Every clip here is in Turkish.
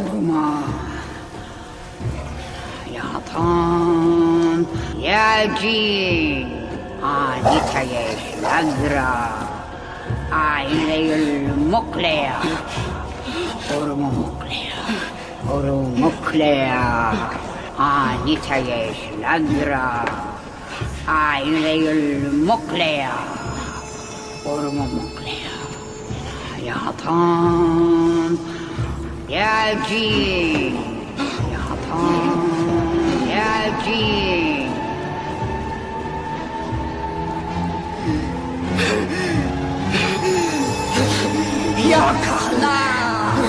Orman yatan yelcin anitayes lagra aileyül muklea orumuklea anitayes lagra aileyül muklea orumuklea yatan yelcin yatan yelcin yakala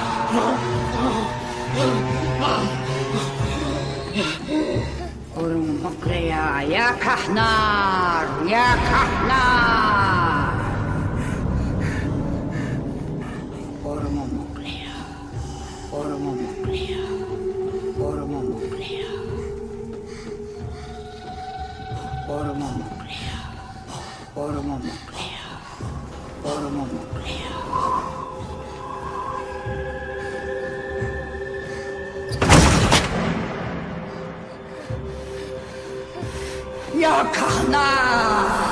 orumuklea yakahnar yakahnar orumuklea orumuklea orumuklea orumuklea orumuklea orumuklea yakahnar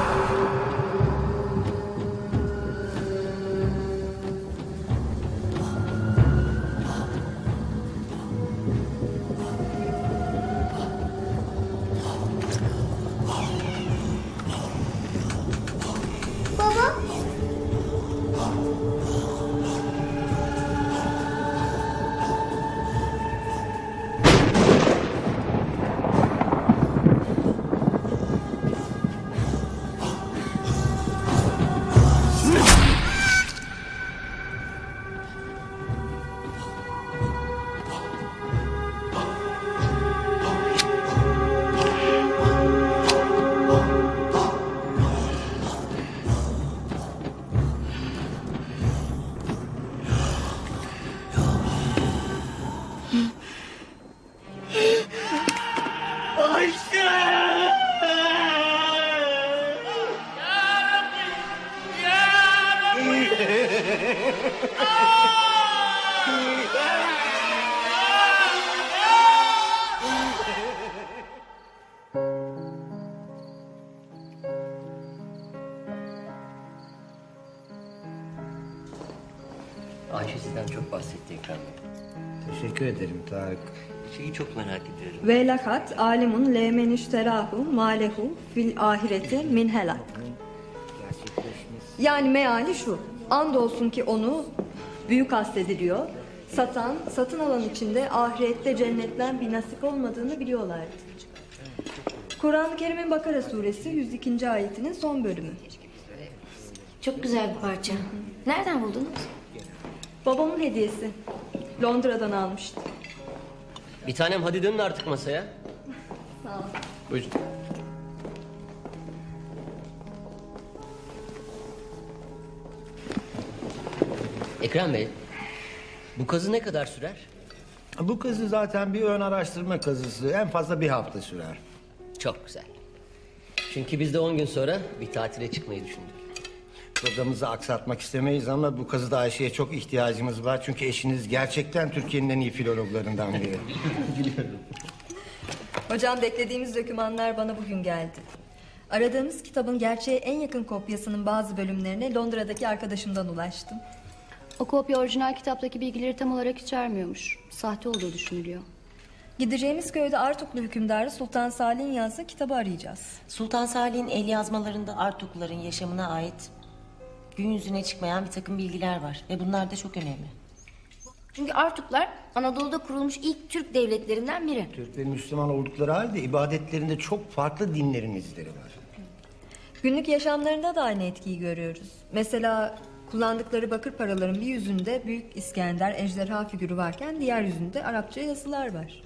Ayşe sizden çok bahsetti Ekrem Bey. Teşekkür ederim Tarık. Şeyi çok merak ediyorum. Ve lakat alimun lemen işterahu malehu fil ahireti min helak. Yani meali şu. Andolsun ki onu büyük kastediliyor. Satın alan içinde ahirette cennetten bir nasip olmadığını biliyorlardı. Kur'an-ı Kerim'in Bakara suresi 102. ayetinin son bölümü. Çok güzel bir parça. Nereden buldunuz? Babamın hediyesi. Londra'dan almıştı. Bir tanem hadi dönün artık masaya. Sağ ol. Buyurun. Ekrem Bey, bu kazı ne kadar sürer? Bu kazı zaten bir ön araştırma kazısı. En fazla bir hafta sürer. Çok güzel. Çünkü biz de 10 gün sonra bir tatile çıkmayı düşündük. Programımızı aksatmak istemeyiz ama bu kazıda Ayşe'ye çok ihtiyacımız var. Çünkü eşiniz gerçekten Türkiye'nin en iyi filologlarından biri. Hocam beklediğimiz dokümanlar bana bugün geldi. Aradığımız kitabın gerçeğe en yakın kopyasının bazı bölümlerine Londra'daki arkadaşımdan ulaştım. O kopya orijinal kitaptaki bilgileri tam olarak içermiyormuş. Sahte olduğu düşünülüyor. Gideceğimiz köyde Artuklu hükümdarı Sultan Salih'in yazdığı kitabı arayacağız. Sultan Salih'in el yazmalarında Artukluların yaşamına ait gün yüzüne çıkmayan bir takım bilgiler var. Ve bunlar da çok önemli. Çünkü Artuklar Anadolu'da kurulmuş ilk Türk devletlerinden biri. Türk ve Müslüman oldukları halde ibadetlerinde çok farklı dinlerin izleri var. Günlük yaşamlarında da aynı etkiyi görüyoruz. Mesela kullandıkları bakır paraların bir yüzünde Büyük İskender ejderha figürü varken diğer yüzünde Arapça yazılar var.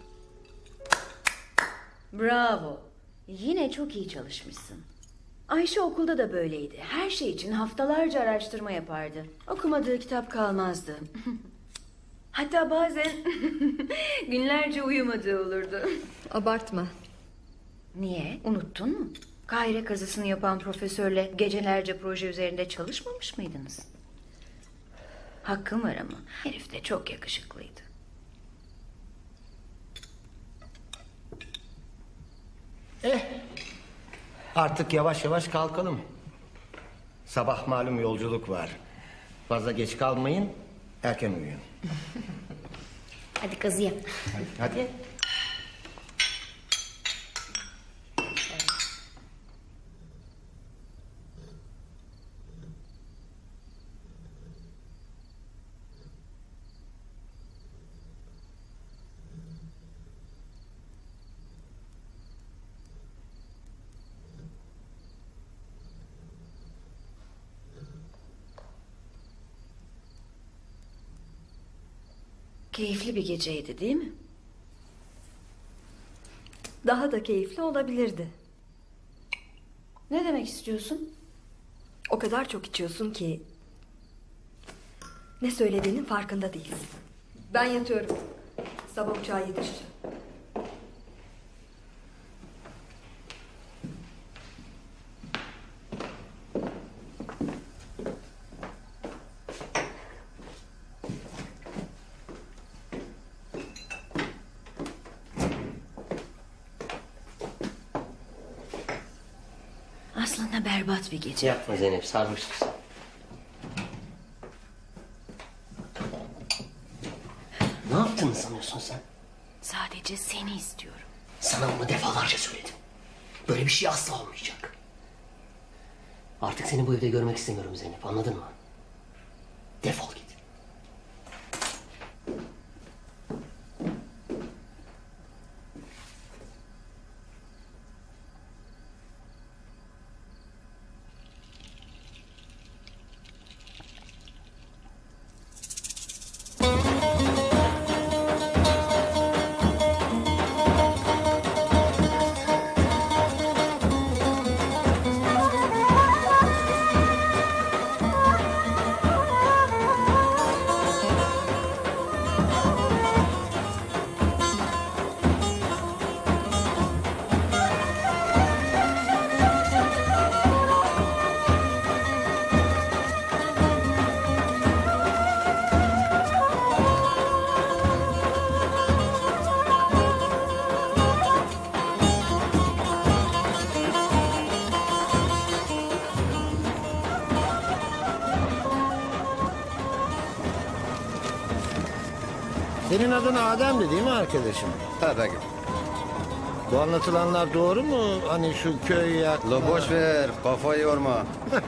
Bravo. Yine çok iyi çalışmışsın. Ayşe okulda da böyleydi. Her şey için haftalarca araştırma yapardı. Okumadığı kitap kalmazdı. Hatta bazen günlerce uyumadığı olurdu. Abartma. Niye? Unuttun mu? Kahire kazısını yapan profesörle gecelerce proje üzerinde çalışmamış mıydınız? Hakkım var ama herif de çok yakışıklıydı. Artık yavaş yavaş kalkalım. Sabah malum yolculuk var. Fazla geç kalmayın, erken uyuyun. Hadi kazıya. Hadi. Keyifli bir geceydi değil mi? Daha da keyifli olabilirdi. Ne demek istiyorsun? O kadar çok içiyorsun ki ne söylediğinin farkında değilsin. Ben yatıyorum. Sabah uçağa yetişeceğim. Aslında berbat bir gece. Yapma Zeynep, sarmıştık seni. Ne yaptığını sanıyorsun sen? Sadece seni istiyorum. Sana bunu defalarca söyledim. Böyle bir şey asla olmayacak. Artık seni bu evde görmek istemiyorum Zeynep, anladın mı? Defol git. Senin adın Adem'di değil mi arkadaşım? Ha Begüm. Bu anlatılanlar doğru mu? Hani şu köy yakma... La boş ver, kafayı yorma.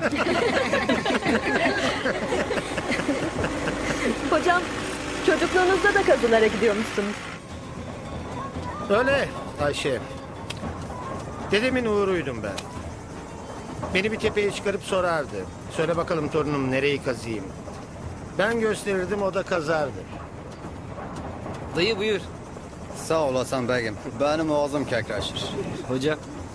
Hocam, çocukluğunuzda da kazılara gidiyormuşsunuz. Öyle Ayşe. Dedemin uğruydum ben. Beni bir tepeye çıkarıp sorardı. Söyle bakalım torunum nereyi kazıyım? Ben gösterirdim, o da kazardı. Dayı buyur. Sağ olasın Begüm. Benim ağzım kekraşır. Hocam.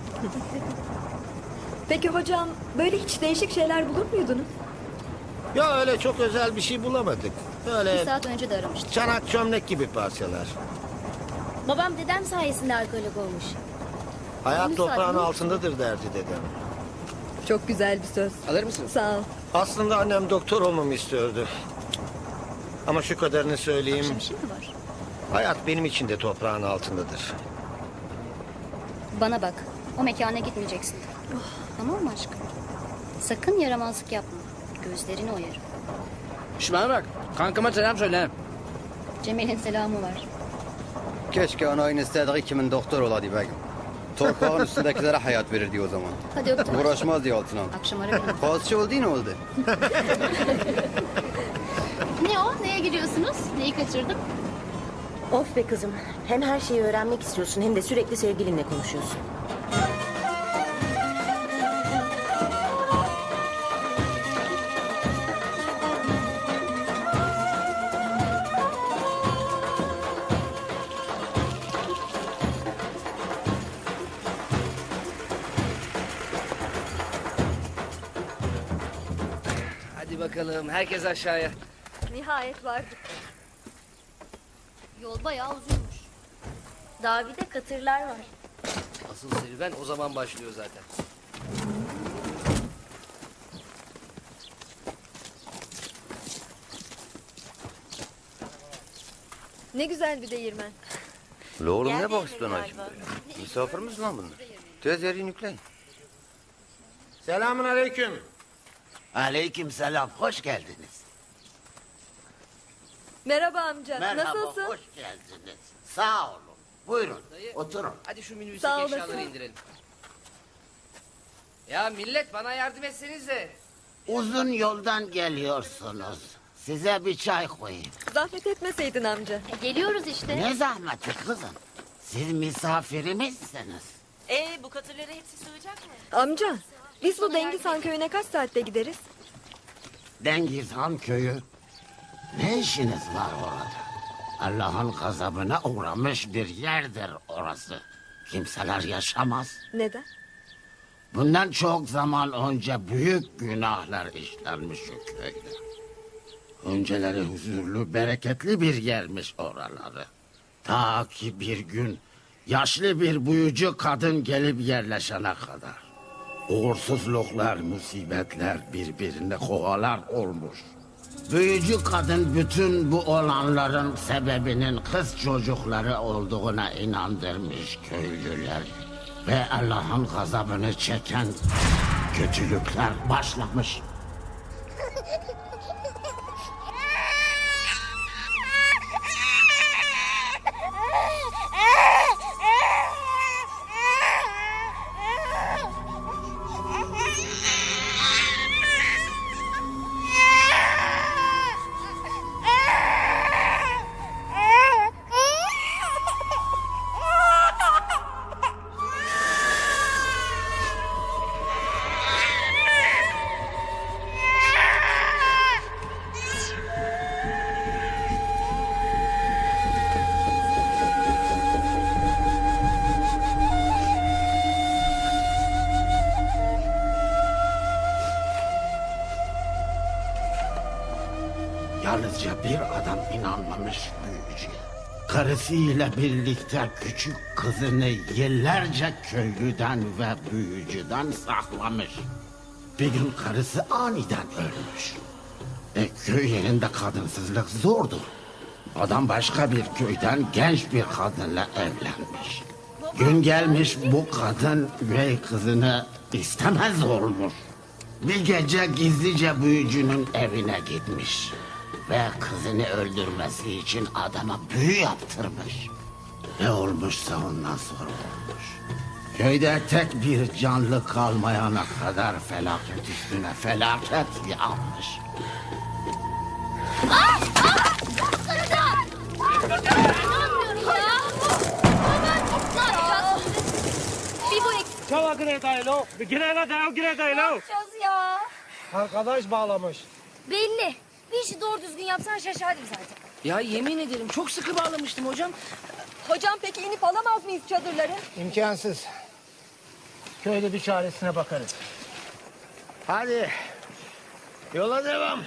Peki hocam, böyle hiç değişik şeyler bulur muydunuz? Ya öyle çok özel bir şey bulamadık. Bir Öyle saat önce de aramıştım. çanak çömlek gibi parçalar. Babam dedem sayesinde alkolik olmuş. Hayat toprağın altındadır derdi dedem. Çok güzel bir söz. Alır mısınız? Sağ ol. Aslında annem doktor olmamı istiyordu. Ama şu kadarını söyleyeyim. Akşam işin mi var? Hayat benim için de toprağın altındadır. Bana bak. O mekana gitmeyeceksin. Tamam mı aşkım? Sakın yaramazlık yapma. Gözlerini oyarım. Şu bana bak. Kankama selam söyle. Cemil'in selamı var. Keşke anayın istediği kimin doktor olaydı Begüm. Torpağın üstündekilere hayat verirdi o zaman. Hadi öptüm. Uğraşmaz diye altına. Akşam ara beni. Fazla oldu ne oldu? Ne o? Neye gidiyorsunuz? Neyi kaçırdım? Of be kızım. Hem her şeyi öğrenmek istiyorsun hem de sürekli sevgilinle konuşuyorsun. Hadi bakalım herkes aşağıya. Nihayet vardık. Yol bayağı uzunmuş. Daha bir de katırlar var. Asıl serüven o zaman başlıyor zaten. Ne güzel bir değirmen. La oğlum ne Geldi bak istiyorsun Emir Ayşe? galiba. Misafir misin lan bunlar? Gözlerini yükleyin. Selamun aleyküm. Aleyküm selam, hoş geldiniz. Merhaba amca. Merhaba, Nasılsın? hoş geldiniz. Sağ olun. Buyurun, oturun. Hadi şu minibüsteki Sağ olasın. eşyaları indirelim. Ya millet bana yardım etsenize. Uzun yoldan geliyorsunuz. Size bir çay koyayım. Zahmet etmeseydin amca. Geliyoruz işte. Ne zahmeti kızım? Siz misafirimizsiniz. Bu katırlara hepsi sığacak mı? Amca, biz bu Dengizhan köyüne kaç saatte gideriz? Dengizhan köyü. Ne işiniz var orada? Allah'ın gazabına uğramış bir yerdir orası. Kimseler yaşamaz. Neden? Bundan çok zaman önce büyük günahlar işlenmiş o köyde. Önceleri huzurlu, bereketli bir yermiş oraları. Ta ki bir gün yaşlı bir büyücü kadın gelip yerleşene kadar. Uğursuzluklar, musibetler birbirine kovalar olmuş. Büyücü kadın bütün bu olanların sebebinin kız çocukları olduğuna inandırmış köylüler. Ve Allah'ın gazabını çeken kötülükler başlamış. Yalnızca bir adam inanmamış büyücüye. Karısıyla birlikte küçük kızını yıllarca köylüden ve büyücüden saklamış. Bir gün karısı aniden ölmüş. Köy yerinde kadınsızlık zordur. Adam başka bir köyden genç bir kadınla evlenmiş. Gün gelmiş bu kadın üvey kızını istemez olmuş. Bir gece gizlice büyücünün evine gitmiş. Ve kızını öldürmesi için adama büyü yaptırmış. Ne olmuşsa ondan sonra olmuş. Köyde tek bir canlı kalmayana kadar felaket üstüne felaket yağmış. Çava Gredaylo. Girene dayo, Gredaylo. Yapacağız ya. Arkadaş bağlamış. Belli. Bir işi doğru düzgün yapsan şaşardık zaten. Ya yemin ederim çok sıkı bağlamıştım hocam. Hocam peki inip alamaz mıyız çadırları? İmkansız. Köyde bir çaresine bakarız. Hadi. Yola devam.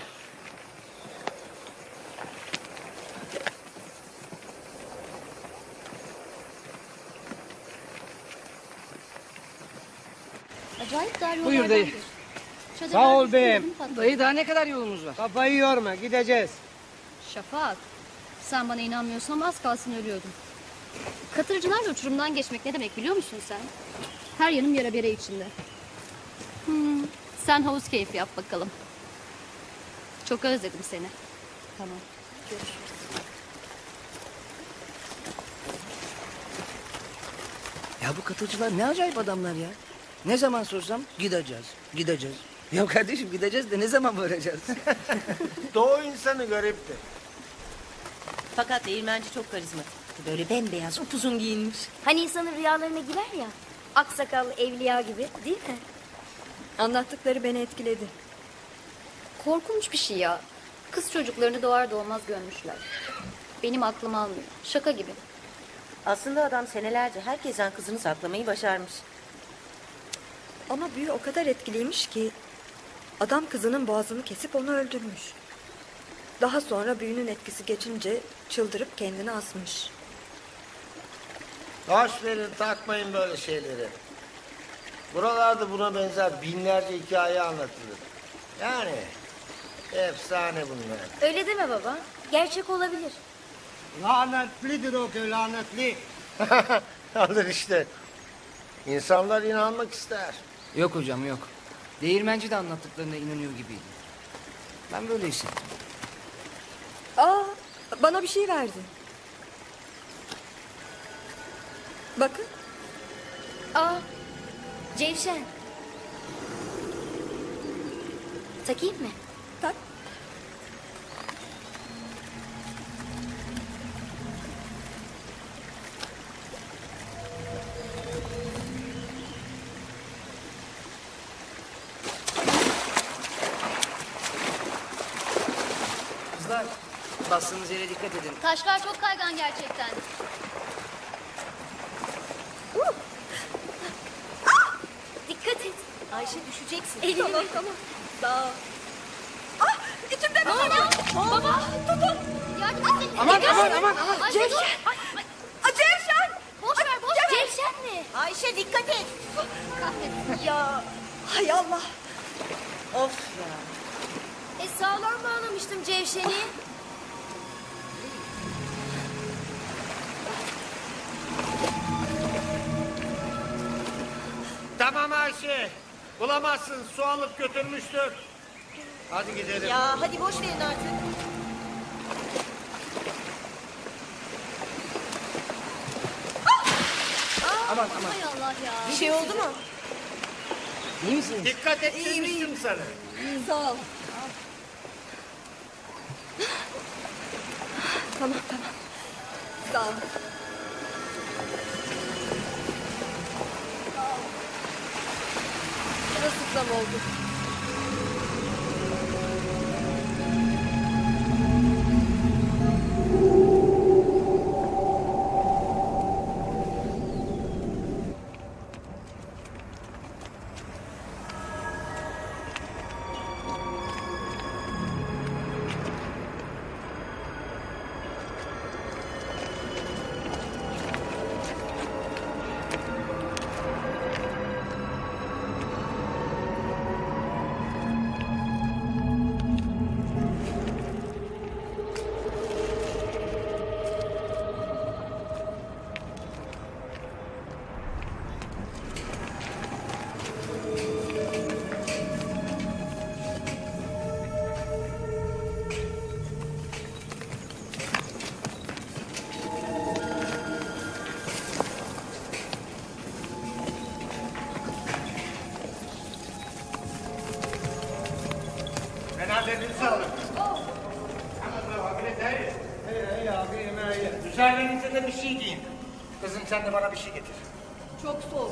Acayip dar Buyur yollardan dayı. bir. Çadırlar Sağ ol düştü, beyim. yolun patladı. Dayı daha ne kadar yolumuz var? Kafayı yorma, gideceğiz. Şafak, sen bana inanmıyorsan az kalsın ölüyordum. Katırcılarla uçurumdan geçmek ne demek biliyor musun sen? Her yanım yara bere içinde. Sen havuz keyfi yap bakalım. Çok özledim seni. Tamam, görüşürüz. Ya bu katılcılar ne acayip adamlar ya. Ne zaman sorsam gideceğiz, gideceğiz. Ya kardeşim gideceğiz de ne zaman varacağız? Doğu insanı gariptir. Fakat değirmenci çok karizmatik. Böyle bembeyaz, upuzun giyinmiş. Hani insanın rüyalarına girer ya. Aksakallı evliya gibi değil mi? Anlattıkları beni etkiledi. Korkunç bir şey ya. Kız çocuklarını doğar doğmaz görmüşler. Benim aklım almıyor. Şaka gibi. Aslında adam senelerce herkesten kızını saklamayı başarmış. Ama büyü o kadar etkiliymiş ki adam kızının boğazını kesip onu öldürmüş. Daha sonra büyünün etkisi geçince çıldırıp kendini asmış. Boş verin, takmayın böyle şeyleri. Buralarda buna benzer binlerce hikaye anlatılır. Yani efsane bunlar. Öyle deme baba. Gerçek olabilir. Lanetlidir o köy, lanetli. Alır işte. İnsanlar inanmak ister. Yok hocam yok. Değirmenci de anlattıklarına inanıyor gibiydi. Ben böyle hissettim. Aa, bana bir şey verdi. Bakın. Aa, Cevşen. Takayım mı? Tak. Kızlar, bastığınız yere dikkat edin. Taşlar çok kaygan gerçekten. Dikkat et. Ayşe düşeceksin. Tamam tamam. Sağ ol. Ah, içimde bir şey var. Baba. Tutun. Yardım edin. Aman aman aman aman. Ayşe dur. Cevşen. Boş ver boş ver. Cevşen mi? Ayşe dikkat et. Kahretsin. Ya. Hay Allah. Of ya. Sağlam bağlamıştım Cevşen'i. Tamam Ayşe. Bulamazsın. Su alıp götürmüştür. Hadi gidelim. Ya hadi boş verin artık. Aman aman. Hay Allah ya. Bir şey oldu mu? İyi misiniz? Dikkat et demiştim sana. Sağ ol. Tamam tamam. Sağ ol. Sırılsıklam oldu. Cenazelerinizi alın. İyi abi, yemeği. Üzerlerinize de bir şey giyin. Kızım sen de bana bir şey getir. Çok soğuk.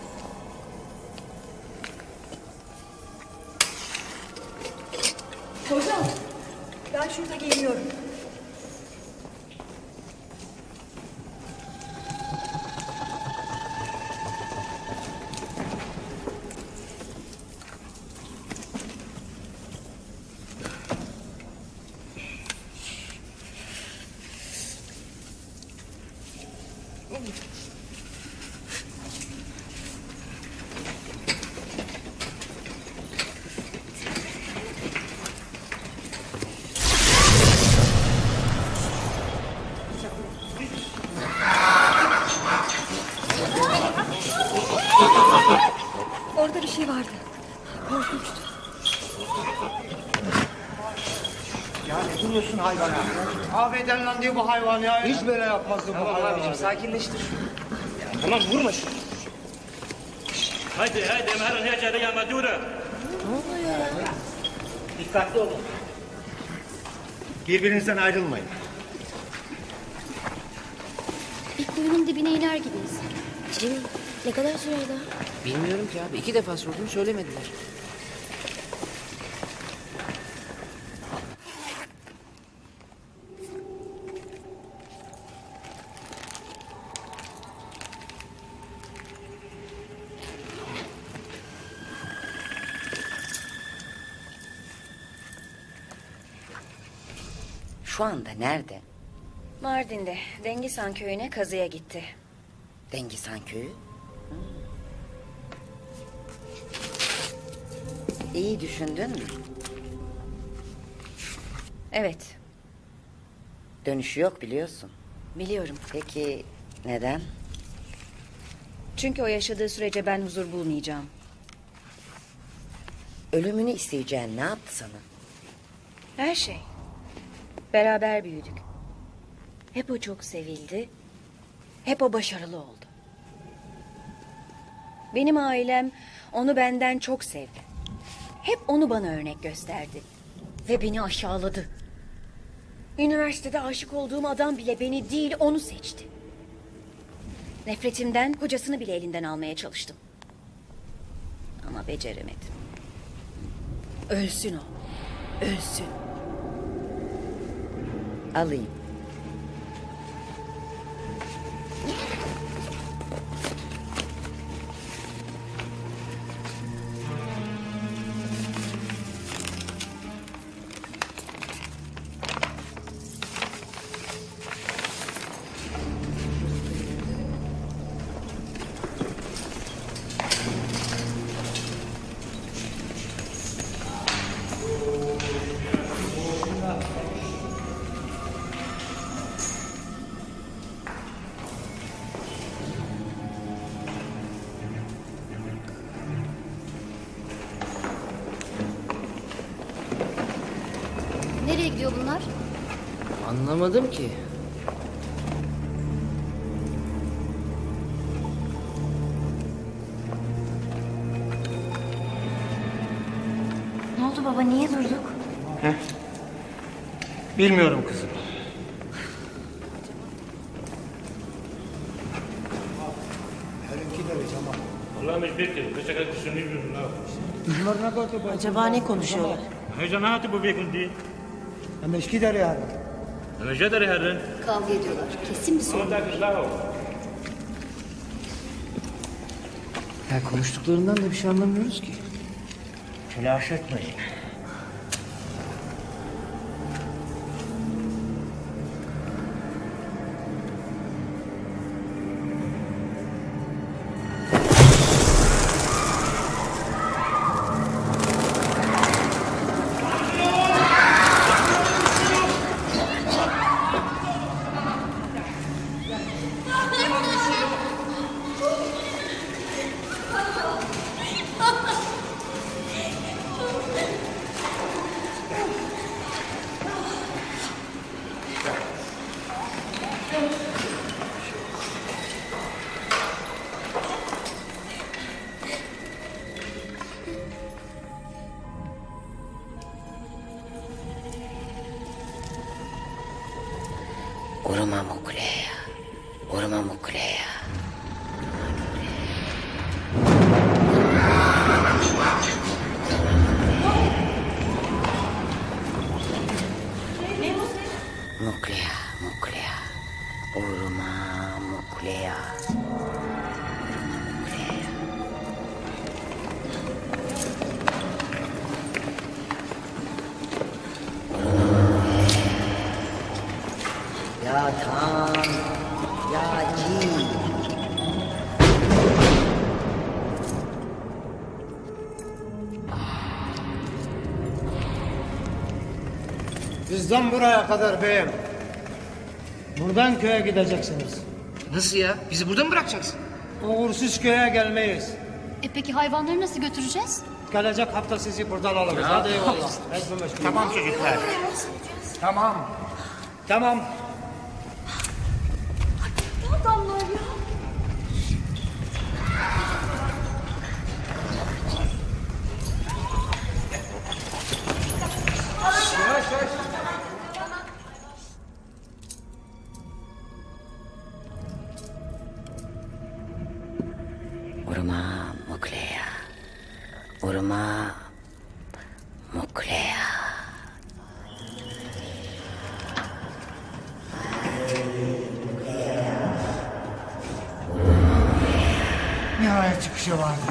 Hocam, ben şurada giyiniyorum. Orada bir şey vardı. Korkunçtu. Ya ne duruyorsun hayvana? Affeden lan diye bu hayvan ya. Hiç böyle yapmazdı bu hayvan. Abicim sakinleştir. Tamam vurma şunu. Haydi haydi hemen hecede ya Madura. Dikkatli olun. Birbirinizden ayrılmayın. Bir kuyunun dibine iner gibiyiz. Cem, ne kadar sürer daha? Bilmiyorum ki abi. 2 defa sordum söylemediler. Şu anda nerede? Mardin'de. Dengisan köyüne kazıya gitti. Dengisan köyü? İyi düşündün mü? Evet, Dönüşü yok biliyorsun. biliyorum. Peki neden? Çünkü o yaşadığı sürece ben huzur bulmayacağım. Ölümünü isteyeceğin ne yaptı sana? Her şey. Beraber büyüdük. Hep o çok sevildi. Hep o başarılı oldu. Benim ailem onu benden çok sevdi. Hep onu bana örnek gösterdi. Ve beni aşağıladı. Üniversitede aşık olduğum adam bile beni değil onu seçti. Nefretimden kocasını bile elinden almaya çalıştım. Ama beceremedim. Ölsün o. Ölsün. Alayım. Nereye gidiyor bunlar? Anlamadım ki. Ne oldu baba, niye durduk? Bilmiyorum kızım. Acaba ne konuşuyorlar? Kavga ediyorlar. Kesin bir sorun. Ya konuştuklarından da bir şey anlamıyoruz ki. Telaş etmeyin. Urma Mukleya. Urma Mukleya. Mukleya, Mukleya. Urma Mukleya. Ya Tam, ya Cin. Bizden buraya kadar beyim. Buradan köye gideceksiniz. Nasıl ya? Bizi burada mı bırakacaksın? Uğursuz köye gelmeyiz. Peki hayvanları nasıl götüreceğiz? Gelecek hafta sizi buradan alırız. Hadi eyvallah. Tamam çocuklar. Tamam. Tamam. Adamlar ya. Yavaş yavaş. Urma Mukleya. Urma Mukleya. Nihayet çıkışı vardı.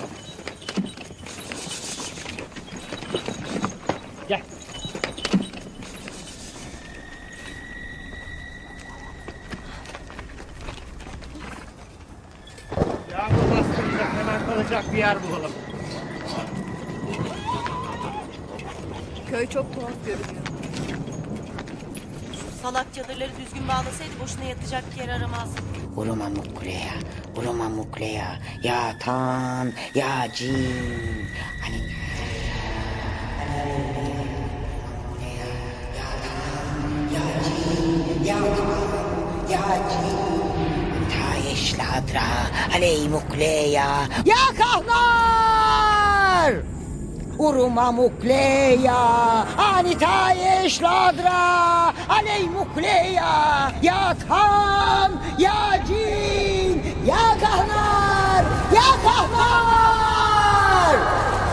Gel. Yağmur bastıracak, hemen kalacak bir yer bulalım. Köy çok tuhaf görünüyor. salak çadırları düzgün bağlasaydı boşuna yatacak yer aramazdı. Uruma muklea, uruma muklea, ya tan, ya cin. Hani Tayeş ladra, aley muklea, ya kahnar! Uruma muklea, ani tayeş ladra, aley muklea, ya tan, ya cin, ya kahnar, ya kahnar!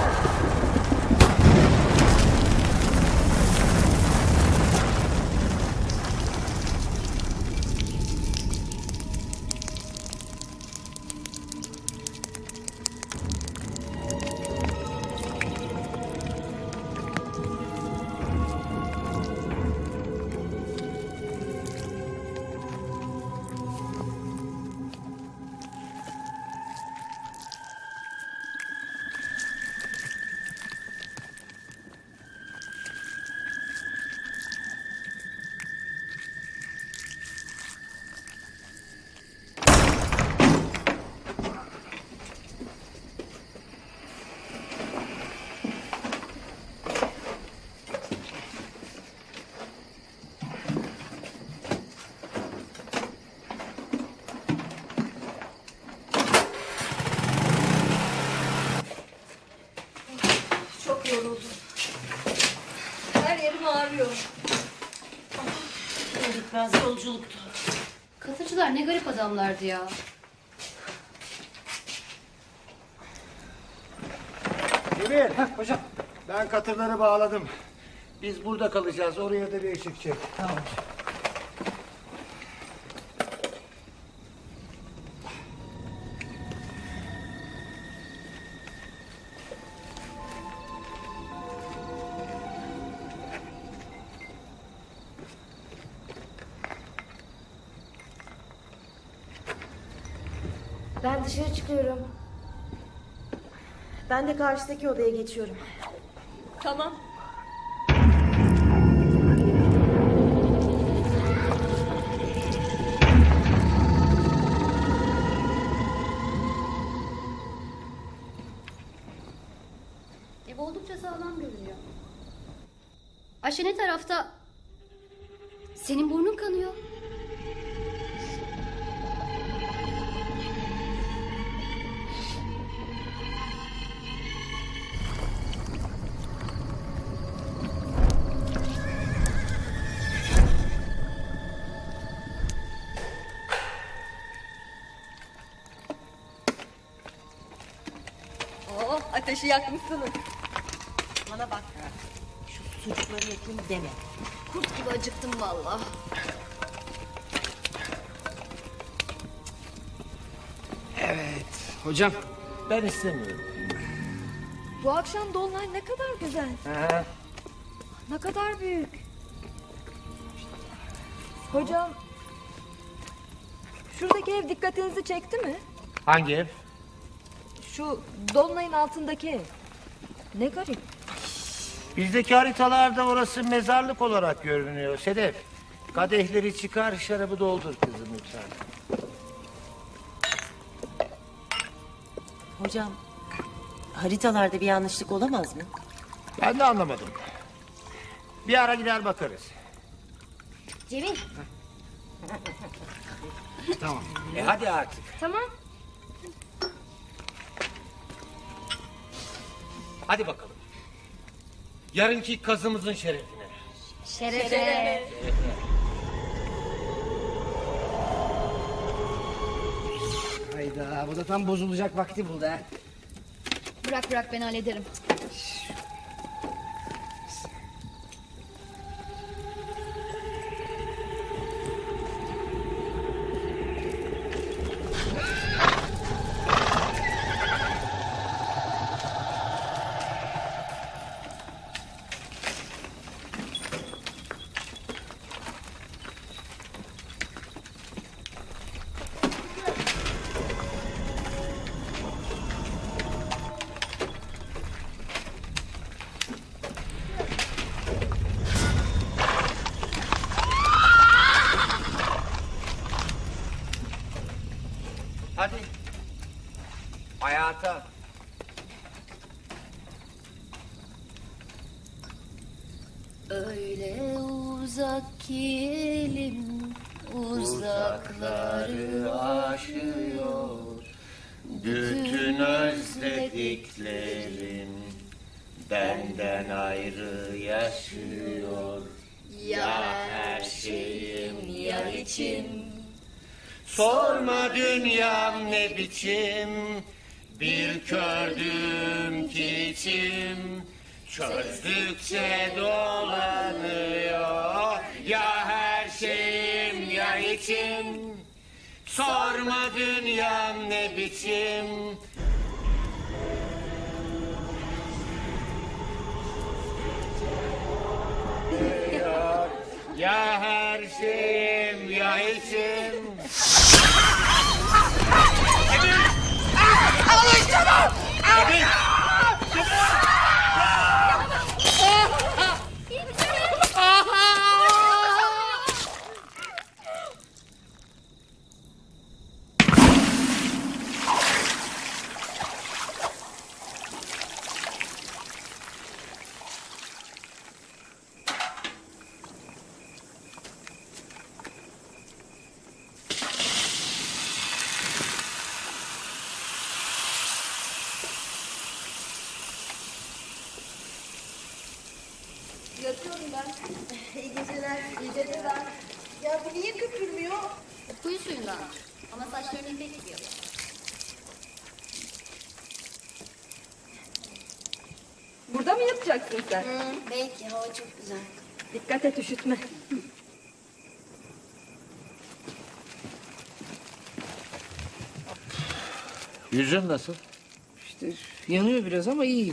Çok yoruldum. Her yerim ağrıyor. Gitmez yolculuktu. Katıcılar ne garip adamlardı ya. Cemil, hocam. Ben katırları bağladım. Biz burada kalacağız. Oraya da bir ışık çek. Tamam. Ben dışarı çıkıyorum. Ben de karşıdaki odaya geçiyorum. Tamam. Ev oldukça sağlam görünüyor. Ayşe ne tarafta? Senin burnun kanıyor. Oh, ateşi yakmışsınız. Bana bak. Şu sucukları yapayım deme. Kurt gibi acıktım vallahi. Evet. Hocam ben istemiyorum. Bu akşam dolunay ne kadar güzel. Ha. Ne kadar büyük. Hocam, şuradaki ev dikkatinizi çekti mi? Hangi ev? Şu dolunayın altındaki ev. Ne garip. Bizdeki haritalarda orası mezarlık olarak görünüyor Sedef. Kadehleri çıkar, şarabı doldur kızım lütfen. Hocam haritalarda bir yanlışlık olamaz mı? Ben de anlamadım. Bir ara gider bakarız. Cemil. Tamam. Hadi artık. Tamam. Hadi bakalım. Yarınki kazımızın şerefine. Şerefe. Hayda bu da tam bozulacak vakti buldu ha. Bırak ben hallederim. Hadi. Hayata. Öyle uzak ki elim uzakları aşıyor. Bütün özlediklerim benden ayrı yaşıyor. Ya her şeyim ya içim. Sorma dünyam ne biçim, bir kördüm ki içim çözdükçe dolanıyor. Ya her şeyim ya içim, sorma dünyam ne biçim. Ya her şeyim ya içim. Alıştırma! Yatıyorum ben. İyi geceler, iyi geceler. Ya bu niye köpürmüyor? Kuyu suyundan. Ama saçlarını ipek gidiyor. Burada mı yatacaksın sen? Belki hava çok güzel. Dikkat et, üşütme. Yüzün nasıl? İşte yanıyor biraz ama iyiyim.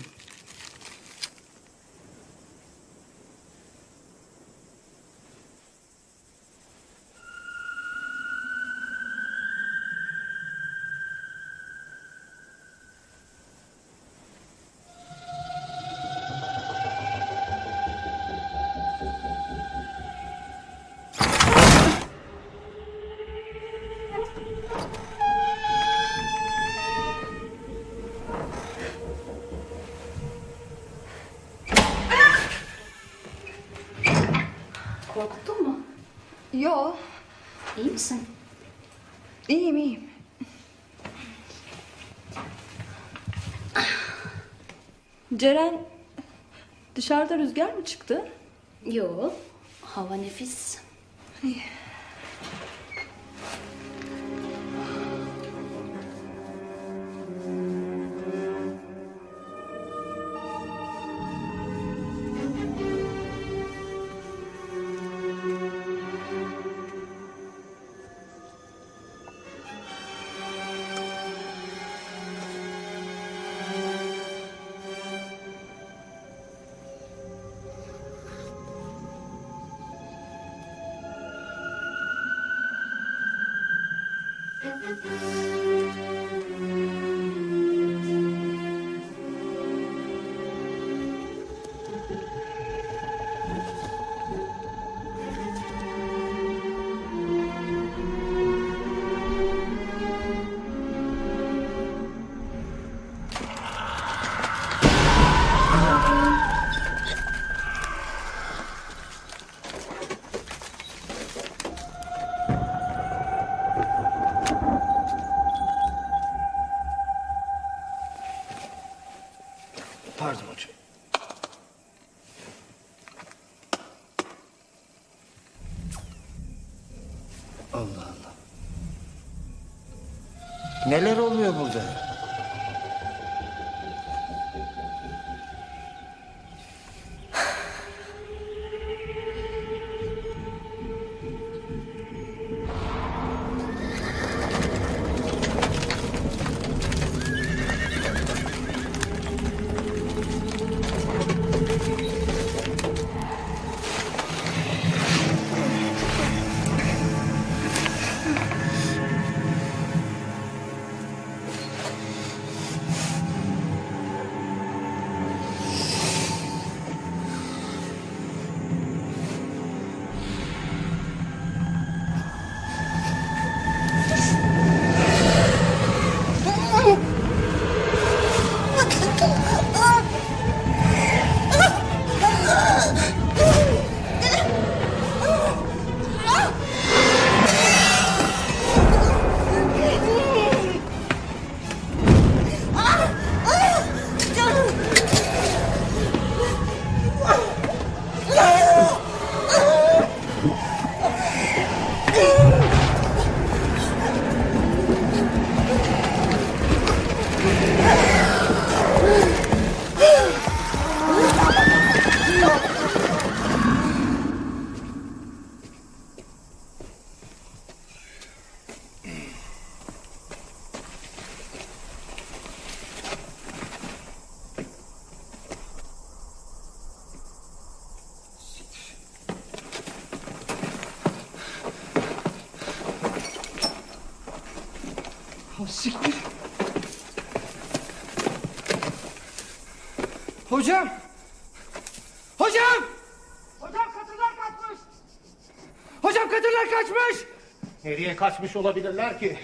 Korkuttun mu? Yo. İyi misin? İyiyim, iyiyim. Ceren, dışarıda rüzgar mı çıktı? Yo. Hava nefis. İyi. Pardon hocam. Allah Allah. Neler oluyor burada? Oh, siktir. Hocam! Hocam! Hocam katırlar kaçmış. Hocam katırlar kaçmış! Nereye kaçmış olabilirler ki?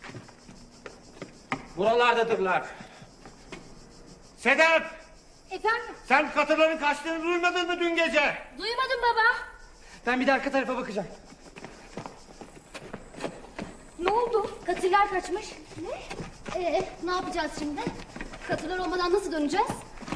Buralardadırlar. Sedef! Efendim? Sen katırların kaçtığını duymadın mı dün gece? Duymadım baba. Ben bir de arka tarafa bakacağım. Ne oldu? Katırlar kaçmış. Ne yapacağız şimdi? Katırlar olmadan nasıl döneceğiz?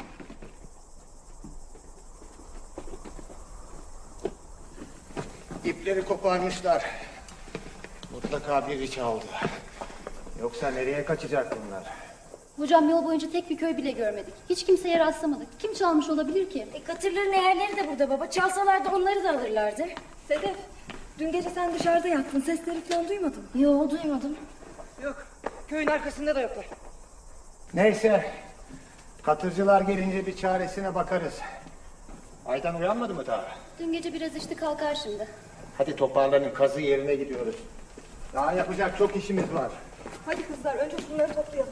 İpleri koparmışlar. Mutlaka biri çaldı. Yoksa nereye kaçacak bunlar? Hocam yol boyunca tek bir köy bile görmedik. Hiç kimseye rastlamadık. Kim çalmış olabilir ki? Katırların eğerleri de burada baba. Çalsalardı onları da alırlardı. Sedef, dün gece sen dışarıda yattın. Sesleri falan duymadın mı? Yo, duymadım. Yok, köyün arkasında da yoklar. Neyse. Katırcılar gelince bir çaresine bakarız. Aydan uyanmadı mı daha? Dün gece biraz içti, kalkar şimdi. Hadi toparlanın, kazı yerine gidiyoruz. Daha yapacak çok işimiz var. Hadi kızlar, önce bunları toplayalım.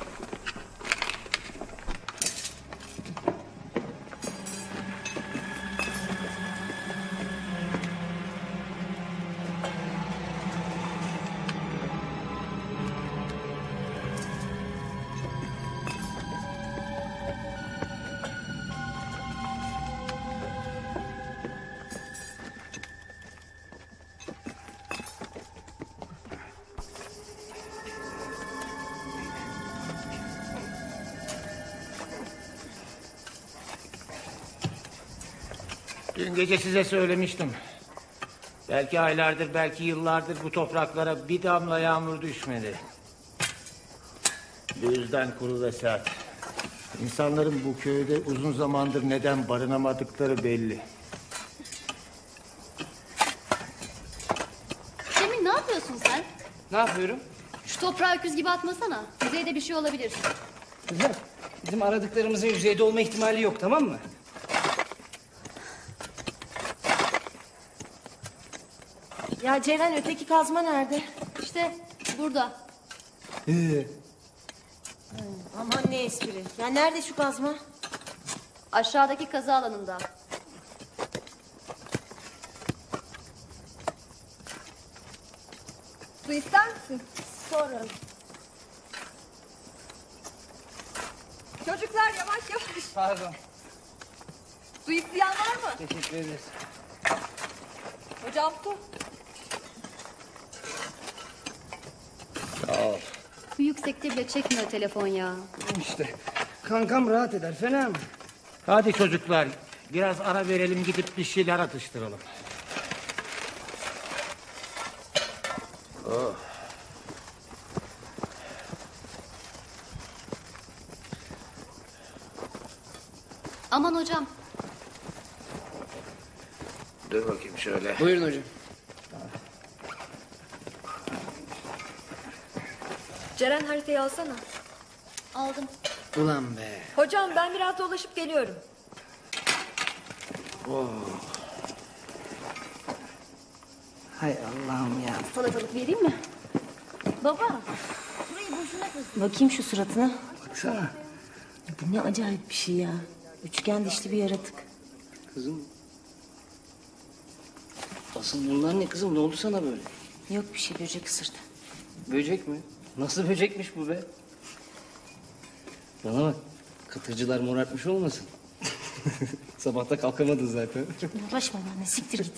Dün gece size söylemiştim. Belki aylardır, belki yıllardır bu topraklara bir damla yağmur düşmedi. Bu yüzden kuru ve sert. İnsanların bu köyde uzun zamandır neden barınamadıkları belli. Cemil, ne yapıyorsun sen? Ne yapıyorum? Şu toprağı öküz gibi atmasana. Yüzeyde bir şey olabilir. Kızım, bizim aradıklarımızın yüzeyde olma ihtimali yok, tamam mı? Ya Ceren, öteki kazma nerede? İşte burada. Aman ne espri. Ya nerede şu kazma? Aşağıdaki kazı alanında. Su ister misin? Sonra. Çocuklar yavaş yavaş. Pardon, Su isteyen var mı? teşekkür ederiz. Hocam su. Sağ ol. Bu yüksekte bile çekmiyor telefon ya. İşte, kankam rahat eder, fena mı? Hadi çocuklar, biraz ara verelim, gidip bir şeyler atıştıralım. Oh. Aman hocam. Dur bakayım şöyle. Buyurun hocam. Ceren, haritayı alsana. Aldım. Ulan be. Hocam, ben biraz dolaşıp geliyorum. Oh. Hay Allah'ım ya. Salatalık vereyim mi? Baba. Burayı boşuna kızdın. Bakayım şu suratına. Baksana. Bu ne acayip bir şey ya. Üçgen dişli bir yaratık. Kızım. Asıl bunlar ne kızım? Ne oldu sana böyle? Yok bir şey, böcek ısırdı. Böcek mi? Nasıl böcekmiş bu be? Bana bak. Katırcılar morartmış olmasın? Sabahta kalkamadın zaten. Uğraşma benimle, siktir git.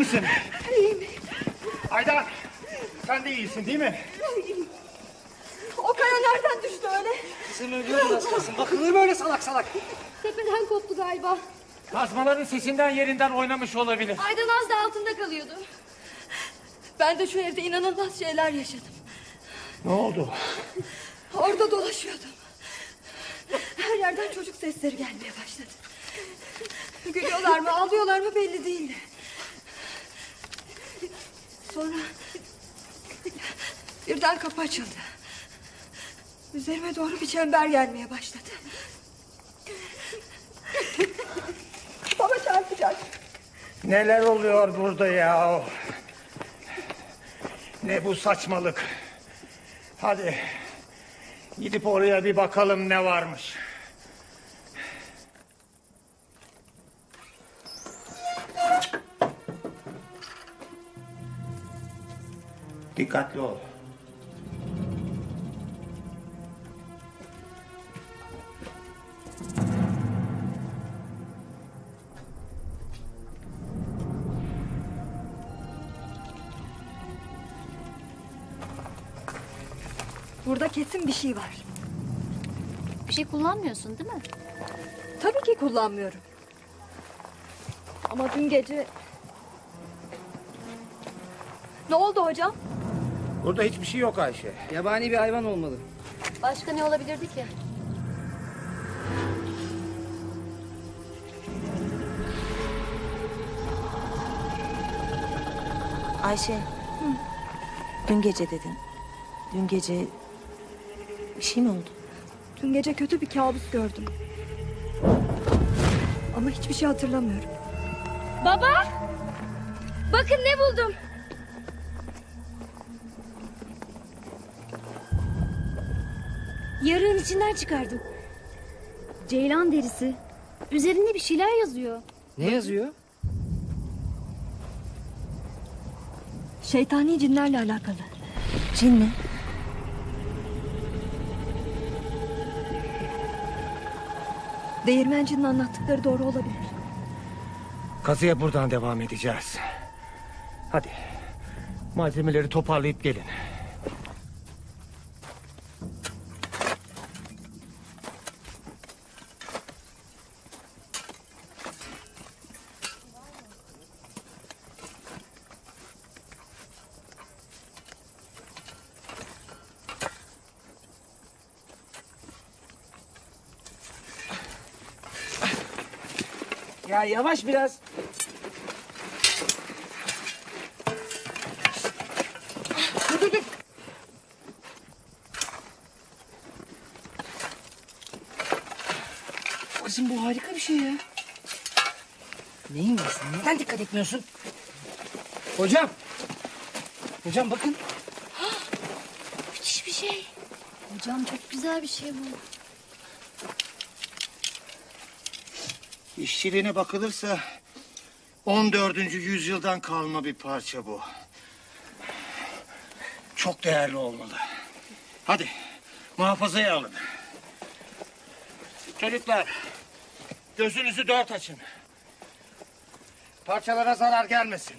misin? İyiyim. Aydan, sen de iyisin değil mi? İyiyim. O kaya nereden düştü öyle? Kızım ölüyordun az kalsın. Bakılır mı öyle salak salak? Tepeden koptu galiba. Kazmaların sesinden yerinden oynamış olabilir. Aydan az da altında kalıyordu. Ben de şu evde inanılmaz şeyler yaşadım. Ne oldu? Orada dolaşıyordum. Her yerden çocuk sesleri gelmeye başladı. Gülüyorlar mı, ağlıyorlar mı belli değildi. Sonra birden kapı açıldı. Üzerime doğru bir çember gelmeye başladı. Baba çarpacak. Neler oluyor burada ya? Ne bu saçmalık? Hadi gidip oraya bir bakalım ne varmış. Dikkatli ol. Burada kesin bir şey var. Bir şey kullanmıyorsun değil mi? Tabii ki kullanmıyorum. Ama dün gece... Ne oldu hocam? Burada hiçbir şey yok Ayşe. Yabani bir hayvan olmalı. Başka ne olabilirdi ki? Ayşe. Dün gece dedin. Dün gece bir şey mi oldu? Dün gece kötü bir kabus gördüm. Ama hiçbir şey hatırlamıyorum. Baba! Bakın ne buldum. Yarığın içinden çıkardım. Ceylan derisi. Üzerinde bir şeyler yazıyor. Ne yazıyor? Şeytani cinlerle alakalı. Cin mi? Değirmencinin anlattıkları doğru olabilir. Kazıya buradan devam edeceğiz. Hadi malzemeleri toparlayıp gelin. Ya yavaş biraz. Dur. Kızım bu harika bir şey ya. Neyin var sen? Neden dikkat etmiyorsun? Hocam. Hocam bakın. Müthiş bir şey. Hocam çok güzel bir şey bu. İşçiliğine bakılırsa 14. yüzyıldan kalma bir parça bu. Çok değerli olmalı. Hadi muhafazaya alın. Çocuklar gözünüzü dört açın. Parçalara zarar gelmesin.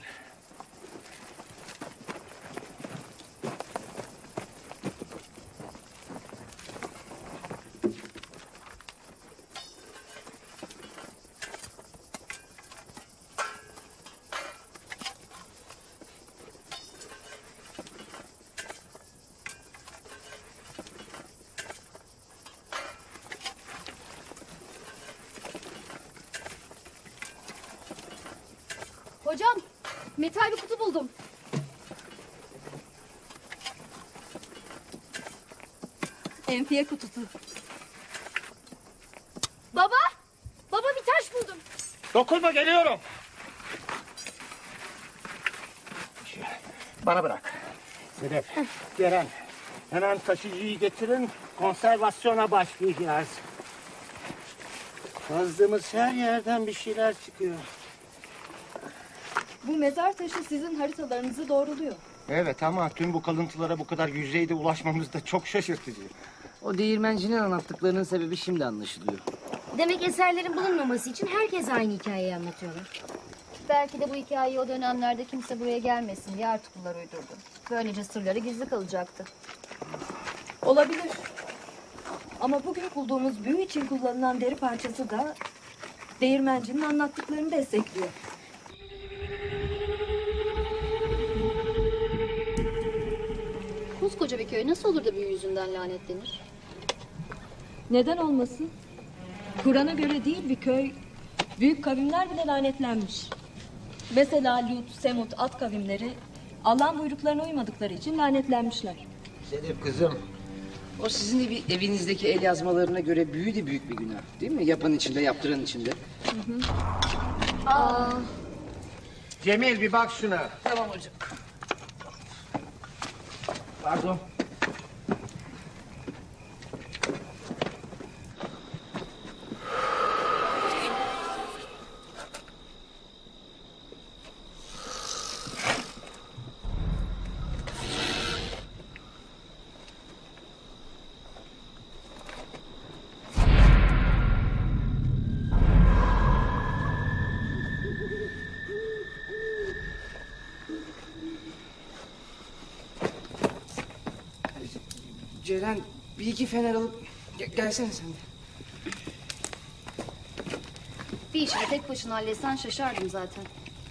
Hocam, metal bir kutu buldum. Enfiye kutusu. Baba! Baba bir taş buldum. Dokunma, geliyorum. Bana bırak. Sedef, Ceren, hemen taşıyıcıyı getirin, konservasyona başlayacağız. Kazdığımız her yerden bir şeyler çıkıyor. Bu mezar taşı sizin haritalarınızı doğruluyor. Evet ama tüm bu kalıntılara bu kadar yüzeyde ulaşmamız da çok şaşırtıcı. O değirmencinin anlattıklarının sebebi şimdi anlaşılıyor. Demek eserlerin bulunmaması için herkes aynı hikayeyi anlatıyorlar. Belki de bu hikayeyi o dönemlerde kimse buraya gelmesin diye Artuklular uydurdu. Böylece sırları gizli kalacaktı. Olabilir. Ama bugün bulduğumuz büyü için kullanılan deri parçası da değirmencinin anlattıklarını destekliyor. Koskoca bir köy nasıl olur da büyü yüzünden lanetlenir? Neden olmasın? Kur'an'a göre değil bir köy, büyük kavimler bile lanetlenmiş. Mesela Lut, Semut, Ad kavimleri Allah'ın buyruklarına uymadıkları için lanetlenmişler. Sedef kızım, o sizin evinizdeki el yazmalarına göre büyü de büyük bir günah değil mi? Yapan içinde, yaptıran içinde. Cemil bir bak şuna. Tamam hocam. Pardon. Ceylan, bir iki fener alıp gelsene sen de. Bir işi de tek başına halletsen şaşardım zaten.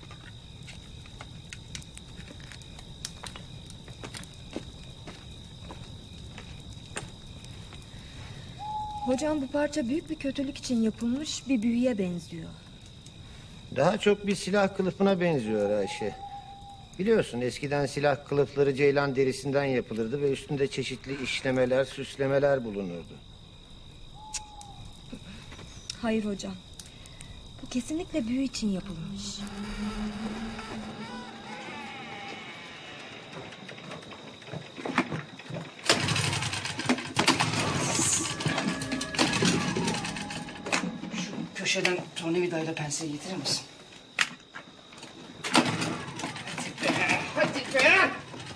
Hocam bu parça büyük bir kötülük için yapılmış bir büyüye benziyor. Daha çok bir silah kılıfına benziyor Ayşe. Biliyorsun eskiden silah kılıfları ceylan derisinden yapılırdı ve üstünde çeşitli işlemeler, süslemeler bulunurdu. Hayır hocam. Bu kesinlikle büyü için yapılmış. Şu köşeden tornavidayla penseyi getirir misin? Hadi be!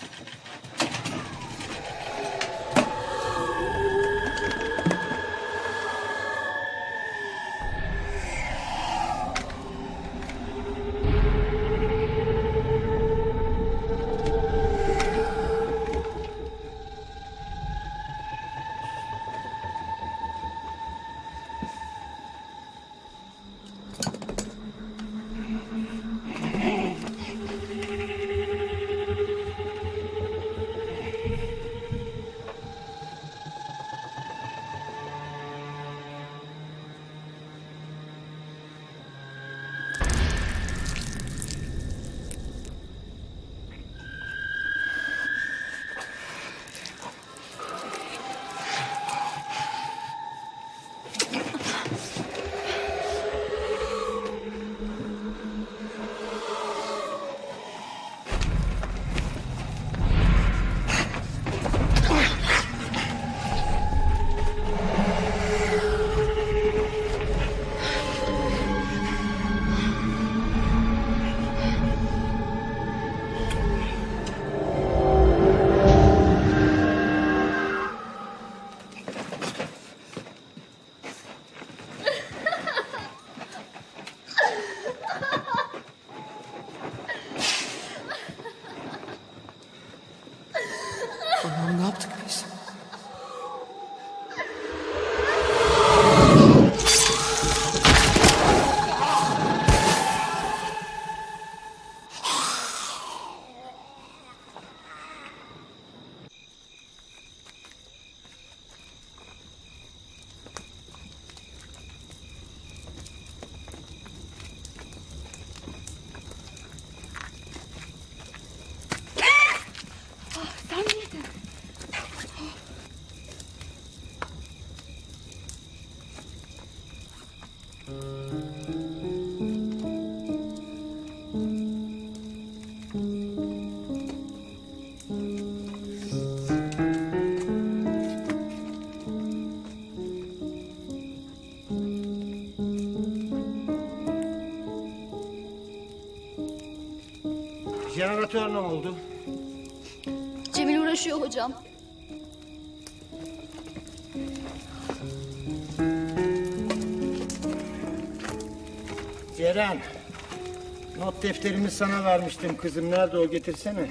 Allah'ım ne yaptık biz? Sen miydin? Jeneratör ne oldu? Cemil uğraşıyor hocam. Ceren, Not defterimi sana vermiştim kızım. Nerede o, getirsene.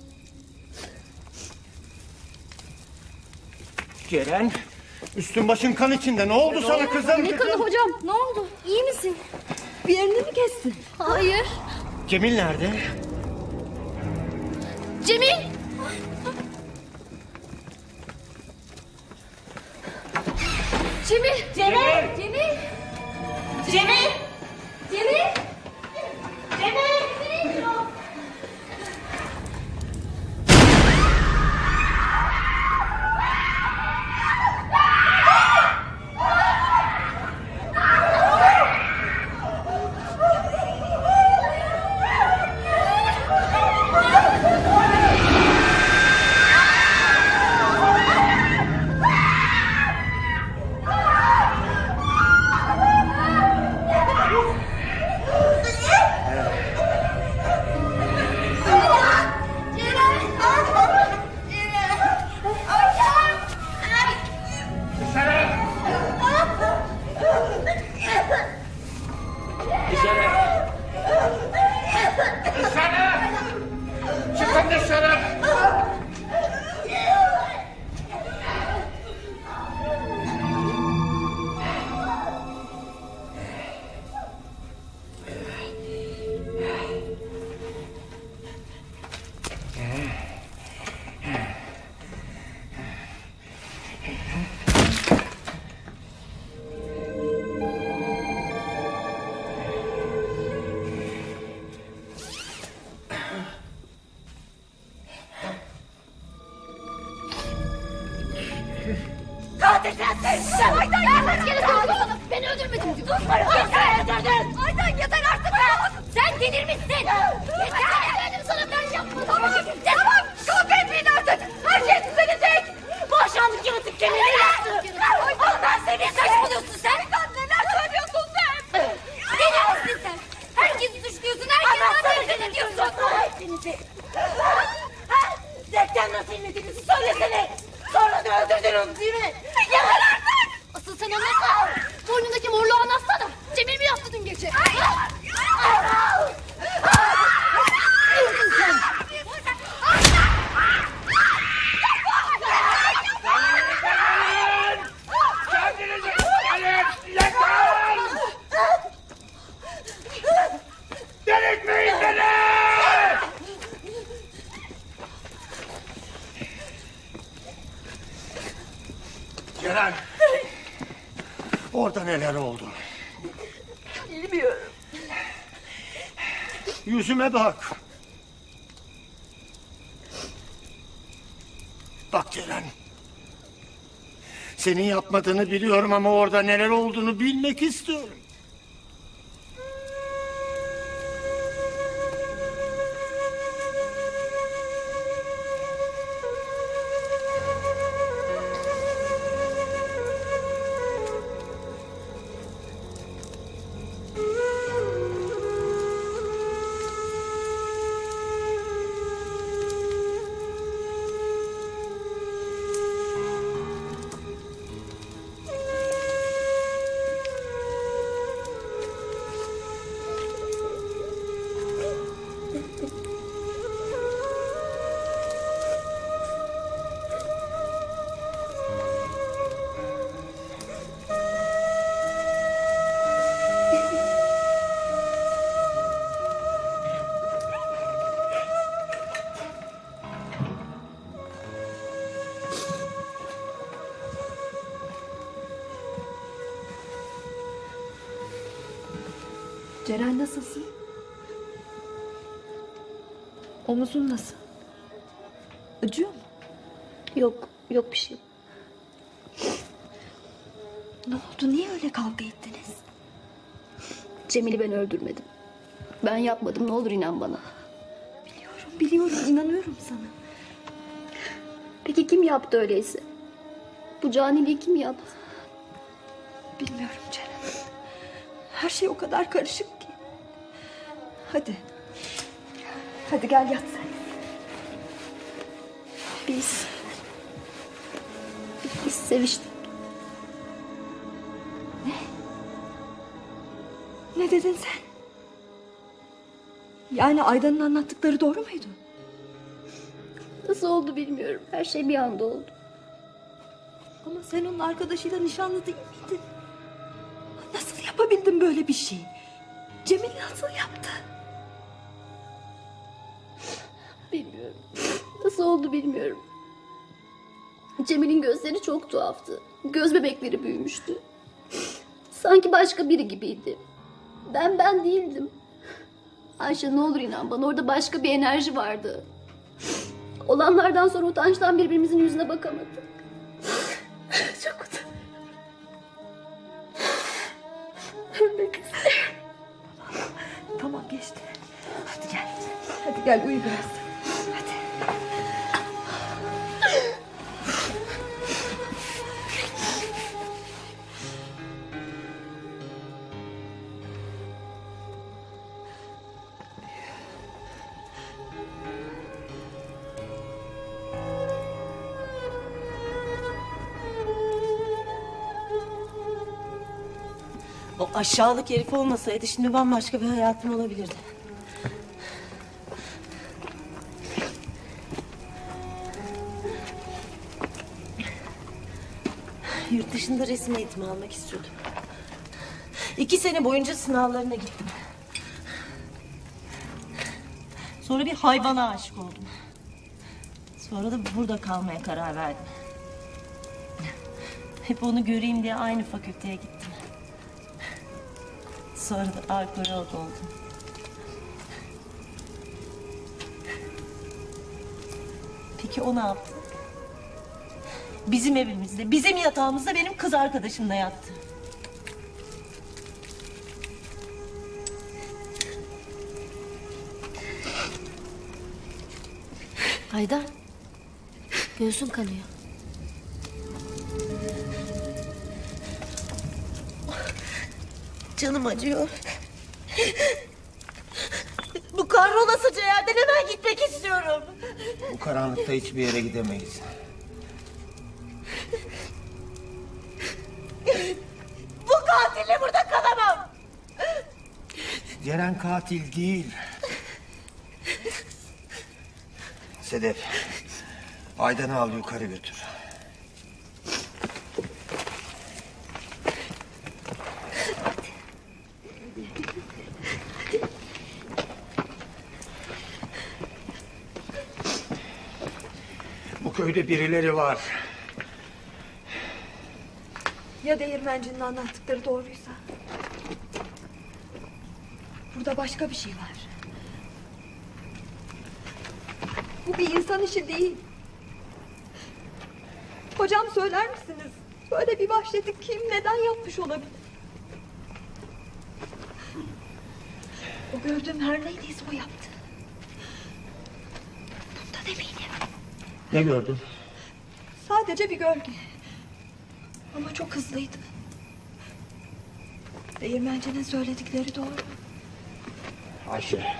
Ceren, üstün başın kan içinde. Ne oldu sana kızım? Ne kanı hocam? Ne oldu? İyi misin? Bir yerini mi kestin? Hayır. Cemil nerede? Cemil! Cemil! Cemil! Cemil! Cemil! Cemil! Cemil! Çıkın dışarı! Katil sensin! Sen Aydan Kaç kere söyledim? Ben öldürmedim. Sen öldürdün! Aydan yeter artık be! Sen delirmişsin. Yeter dedim sana, ben yapmadım. Tamam! Kavga etmeyin artık! Her şey düzelecek! Boşandık yaratık Cemil'i yaptı! Ondan seni Saçmalıyorsun sen. Neler söylüyorsun sen? Deli misin sen? Herkesi suçluyorsun. Herkesten nefret ediyorsun. Hepinizi! Zevkten nasıl inlediğinizi söylesene! Sonra da öldürdün onu değil mi? Yeter artık! Asıl sen anlatsana. Boynundaki morluğu anlatsana. Cemil mi yaptı dün gece? Kendinizi alın! Yakın! Delirtmeyin beni! Ceren! Orada neler oldu? Bilmiyorum. Yüzüme bak. Bak Ceren. Senin yapmadığını biliyorum ama orada neler olduğunu bilmek istiyorum. Ceren nasılsın? Omuzun nasıl? Acıyor mu? Yok bir şey. Ne oldu? Niye öyle kavga ettiniz? Cemil'i ben öldürmedim. Ben yapmadım, ne olur inan bana. Biliyorum, inanıyorum sana. Peki kim yaptı öyleyse? Bu caniliği kim yaptı? Bilmiyorum Ceren. Her şey o kadar karışık ki. Hadi. Hadi gel yat sen. Biz seviştik. Ne dedin sen? Yani Aydan'ın anlattıkları doğru muydu? Nasıl oldu bilmiyorum. Her şey bir anda oldu. Ama sen onun arkadaşıyla nişanlı değil miydin? Nasıl yapabildin böyle bir şey? Cemil nasıl yaptı? Bilmiyorum. Nasıl oldu bilmiyorum. Cemil'in gözleri çok tuhaftı. Göz bebekleri büyümüştü. Sanki başka biri gibiydi. Ben değildim. Ayşe ne olur inan bana, orada başka bir enerji vardı. Olanlardan sonra utançtan birbirimizin yüzüne bakamadık. Çok utanıyorum. Ölmek istiyorum. Tamam geçti. Hadi gel. Hadi gel uyu biraz. Hadi. O aşağılık herif olmasaydı şimdi bambaşka bir hayatım olabilirdi. Yurt dışında resim eğitimi almak istiyordum. 2 sene boyunca sınavlarına gittim. Sonra bir hayvana aşık oldum. Sonra da burada kalmaya karar verdim. Hep onu göreyim diye aynı fakülteye gittim. Sonra da arkeolog oldum. Peki o ne yaptı? Bizim evimizde, bizim yatağımızda benim kız arkadaşımla yattı. Haydar. Göğsün kanıyor. Canım acıyor. Bu kahrolasıca yerden hemen gitmek istiyorum. Bu karanlıkta hiçbir yere gidemeyiz. Bu katille burada kalamam. Ceren katil değil. Sedef, Aydan'ı al yukarı götür. Bu köyde birileri var. Ya değirmencinin anlattıkları doğruysa? Burada başka bir şey var. Bu bir insan işi değil. Hocam söyler misiniz? Böyle bir vahşeti kim neden yapmış olabilir? O gördüğüm her neydiyse o yaptı. Bundan eminim. Ne gördün? Sadece bir gölge. Ama çok hızlıydı. Değirmencinin söyledikleri doğru. Ayşe.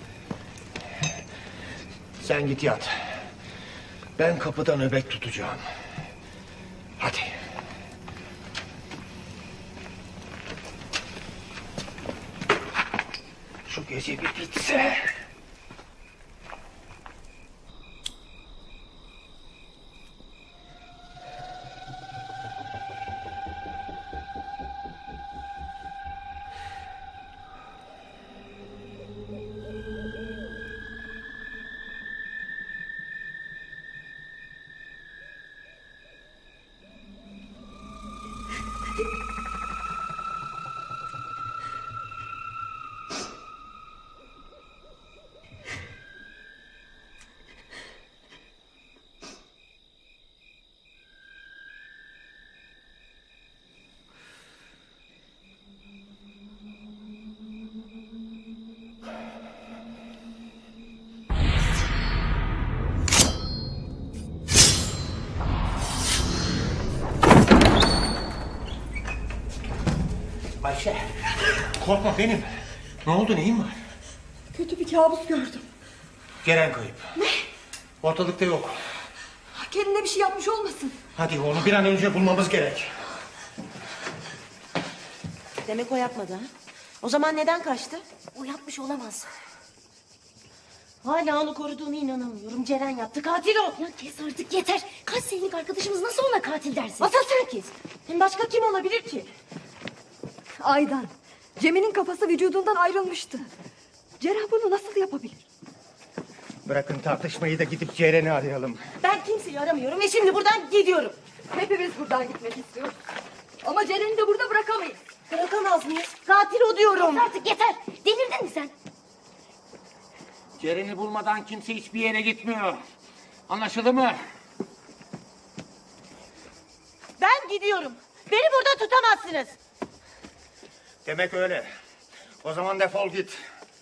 Sen git yat. Ben kapıda nöbet tutacağım. Hadi. Şu gece bir bitse. Ayşe, korkma benim. Ne oldu, neyin var? Kötü bir kabus gördüm. Ceren kayıp. Ne? Ortalıkta yok. Kendine bir şey yapmış olmasın? Hadi onu bir an önce bulmamız gerek. Demek o yapmadı ha? O zaman neden kaçtı? O yapmış olamaz. Hala onu koruduğuna inanamıyorum. Ceren yaptı, katil o. Ya kes artık yeter. Kaç senelik arkadaşımız nasıl ona katil dersin? Asıl sen kes. Hem başka kim olabilir ki? Aydan. Cem'in kafası vücudundan ayrılmıştı. Ceren bunu nasıl yapabilir? Bırakın tartışmayı da gidip Ceren'i arayalım. Ben kimseyi aramıyorum ve şimdi buradan gidiyorum. Hepimiz buradan gitmek istiyoruz. Ama Ceren'i de burada bırakamayız. Bırakamaz mıyız? Katil o diyorum. Kes artık yeter. Delirdin mi sen? Ceren'i bulmadan kimse hiçbir yere gitmiyor. Anlaşıldı mı? Ben gidiyorum. Beni burada tutamazsınız. Demek öyle. O zaman defol git.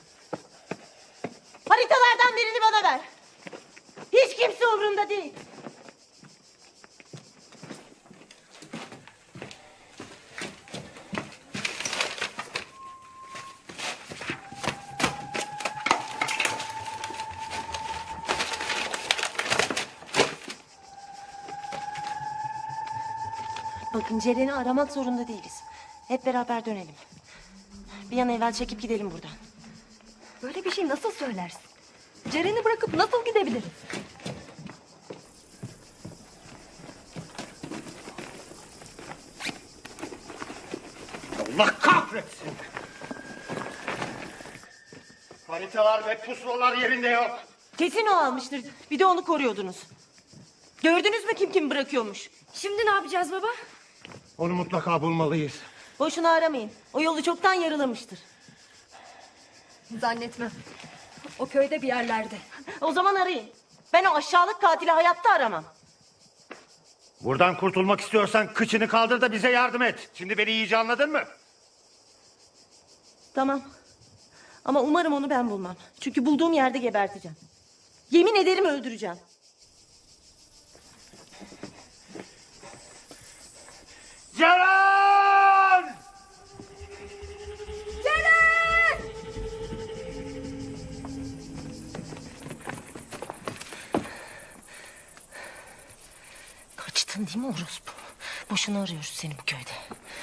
Haritalardan birini bana ver. Hiç kimse umurumda değil. Bakın Ceren'i aramak zorunda değiliz. Hep beraber dönelim. Bir an evvel çekip gidelim buradan. Böyle bir şey nasıl söylersin? Ceren'i bırakıp nasıl gidebiliriz? Allah kahretsin. Haritalar ve pusulalar yerinde yok. Kesin o almıştır. Bir de onu koruyordunuz. Gördünüz mü kim bırakıyormuş? Şimdi ne yapacağız baba? Onu mutlaka bulmalıyız. Boşuna aramayın. O yolu çoktan yarılamıştır. Zannetmem. O köyde bir yerlerde. O zaman arayın. Ben o aşağılık katili hayatta aramam. Buradan kurtulmak istiyorsan kıçını kaldır da bize yardım et. Şimdi beni iyice anladın mı? Tamam. Ama umarım onu ben bulmam. Çünkü bulduğum yerde geberteceğim. Yemin ederim öldüreceğim. Ceren! Ceren! Kaçtın değil mi orospu? Boşuna arıyoruz seni bu köyde.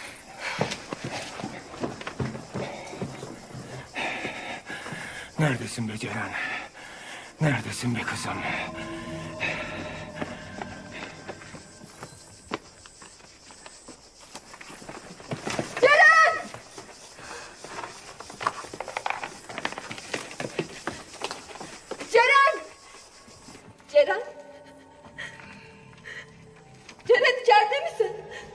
Neredesin be Ceren? Neredesin be kızım? Ceren! Ceren! Ceren! Ceren içeride misin?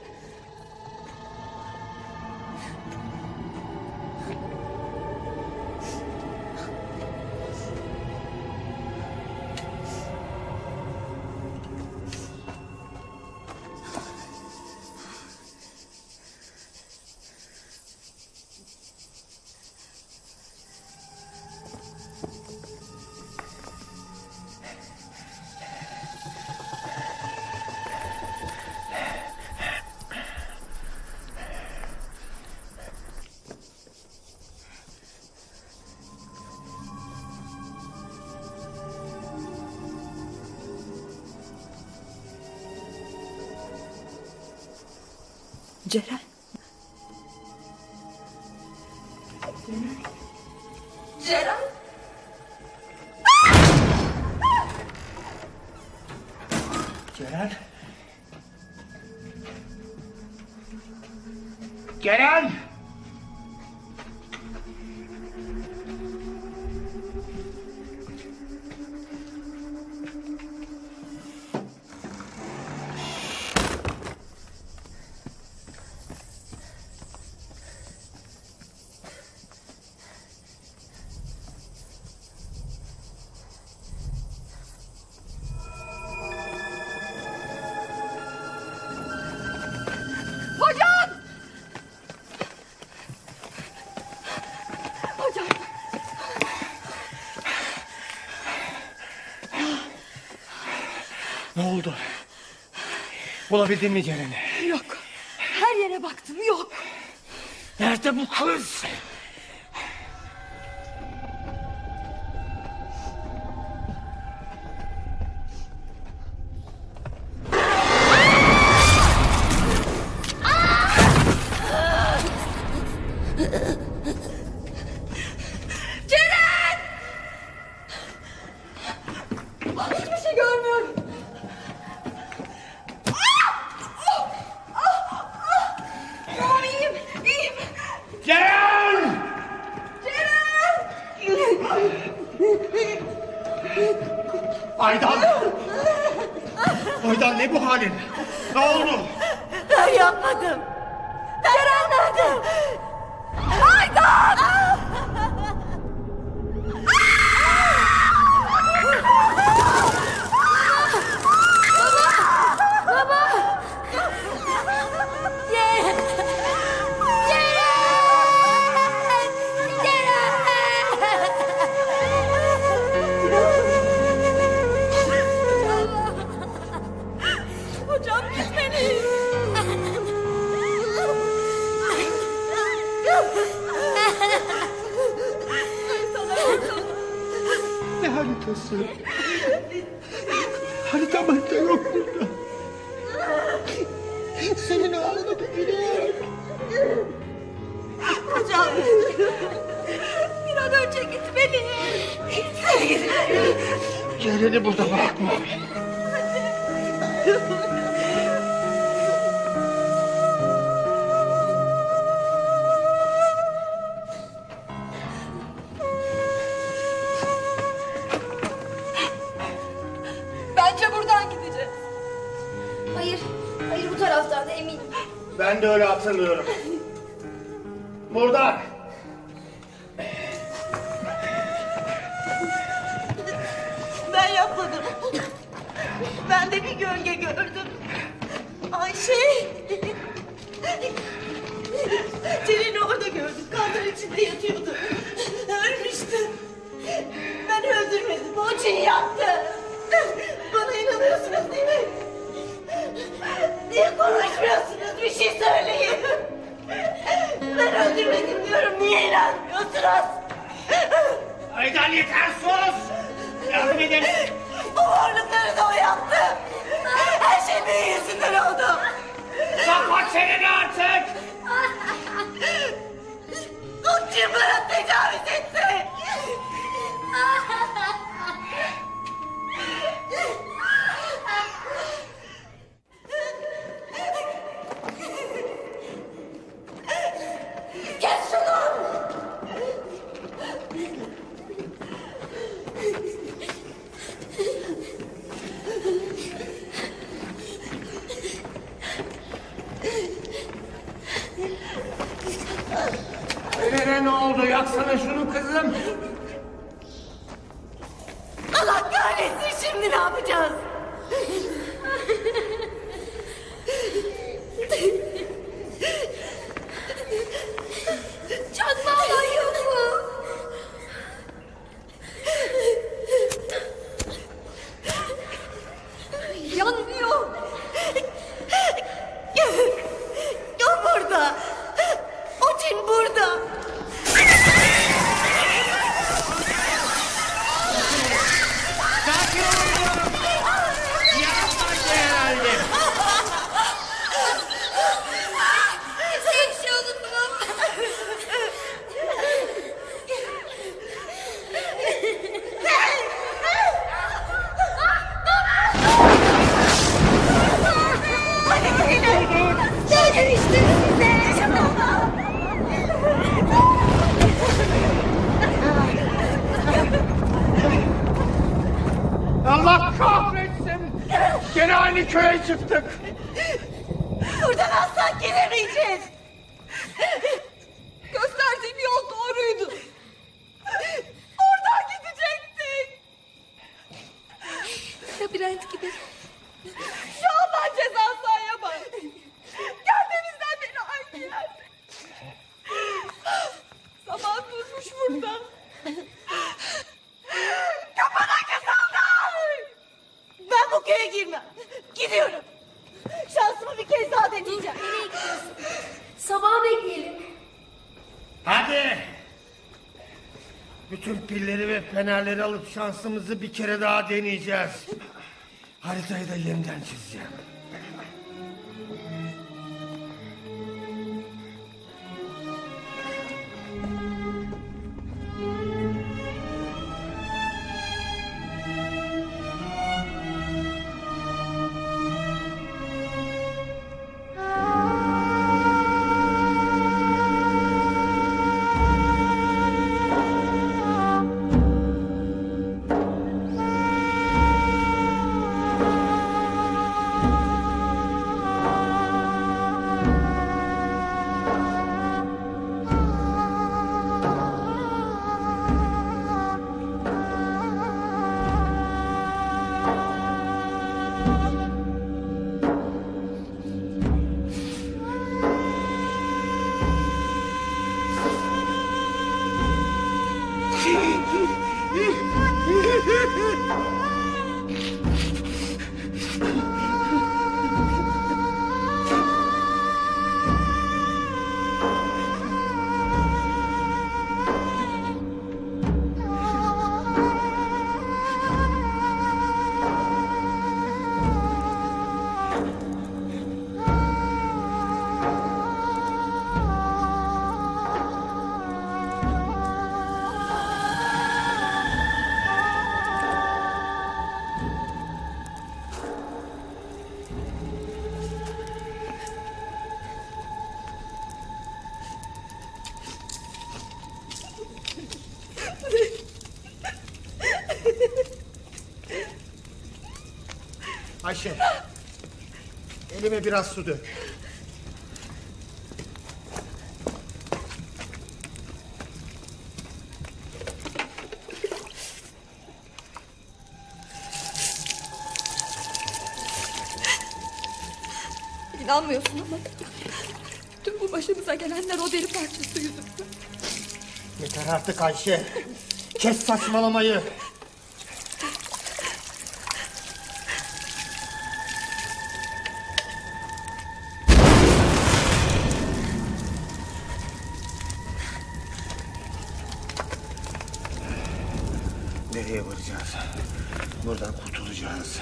Ceren. Ceren. Ceren? Ceren! Hocam! Hocam! Ne oldu? Bulabildin mi Ceren'i? Yok. Her yere baktım, yok. Nerede bu kız? Ceren! bu halin? Ne oldu? Ben yapmadım. Ceren nerede? Aydan! Baba! Ceren! Hocam gitmeliyiz. Ne haritası? Harita yok burada. Senin oğlunu biliyorum. Hocam. Bir an önce gitmeliyiz. Ceren'i burada bırakma. Bence buradan gideceğiz. Hayır, hayır bu taraftan da eminim. Ben de öyle hatırlıyorum. Buradan. Ben yapmadım. Ben de bir gölge gördüm. Ayşe. Ceren'i orada gördüm. Kanlar içinde yatıyordu. Ölmüştü. Ben öldürmedim. O Cin yaptı. Bana inanıyorsunuz değil mi? Niye konuşmuyorsunuz? Bir şey söyleyin. Ben öldürmedim diyorum. Niye inanmıyorsunuz? Aydan yeter sus! Yardım edin! O varlıkları da o yaptı. Her şey benim yüzümden oldu. Kapat çeneni artık! O Cin bana tecavüz etti. Kes şunu! Elene ne oldu? Yaksana şunu kızım! Allah kahretsin, şimdi ne yapacağız? Çakma olan yok mu? Yanmıyor. O burada. O Cin burada. Sakin olun! Yapmayın herhalde! Sen şey olun mu? Hadi gidelim. Söylemiştim size. Allah kahretsin! Gene aynı köye çıktık! Buradan asla gelemeyeceğiz. Gösterdiğim yol doğruydu. Oradan gidecektik. Labirent gibi. Şu Allah cezası ayamaz. Geldiğimizden beri aynı yerde. Zaman durmuş burada. Kapana kızıldır. Ben bu köye girmem. Gidiyorum. Şansımı bir kez daha deneyeceğim. Nereye gidiyorsun? Sabah bekleyelim. Hadi! Bütün pilleri ve fenerleri alıp şansımızı bir kere daha deneyeceğiz. Haritayı da yeniden çizeceğim. elime biraz su dök. İnanmıyorsun ama tüm bu başımıza gelenler o deri parçası yüzünden. Yeter artık Ayşe. Kes saçmalamayı. Nereye varacağız? Buradan kurtulacağız.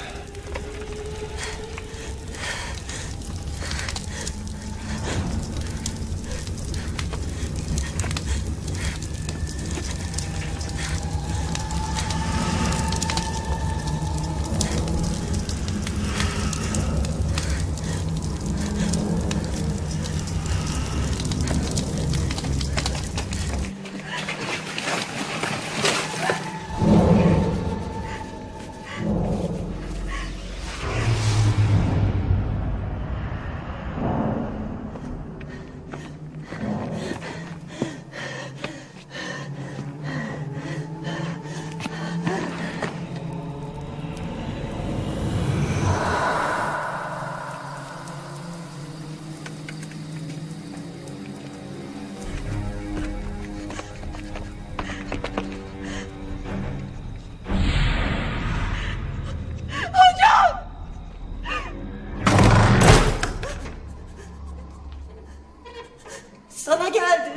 Sana geldim.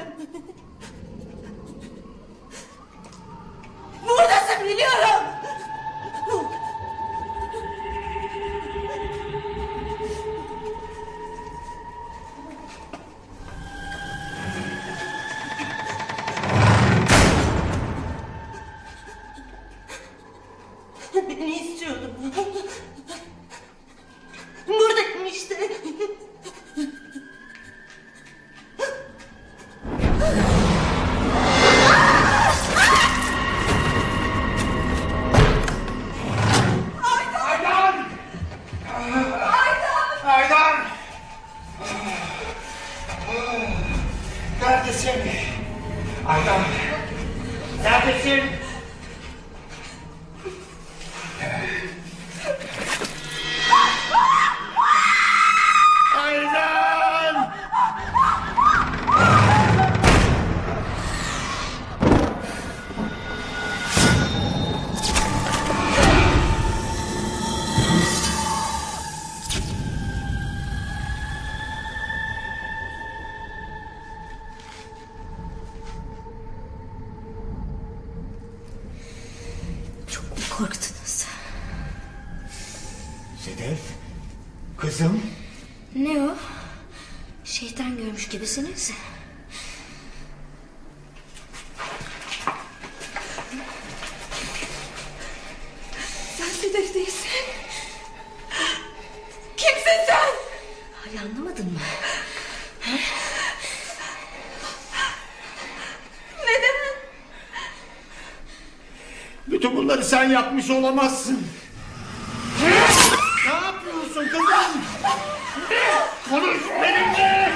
Buradasın biliyorum. Beni istiyordun. Buradayım işte. Aydan! Neredesin? Aydan! Neredesin? Aydan! Korktunuz. Sedef, kızım. Ne o? Şeytan görmüş gibisiniz. Sen Sedef değilsin. Kimsin sen? Hala anlamadın mı? Ha? Neden? Bütün bunları sen yapmış olamazsın. Ne yapıyorsun kızım? Konuş benimle!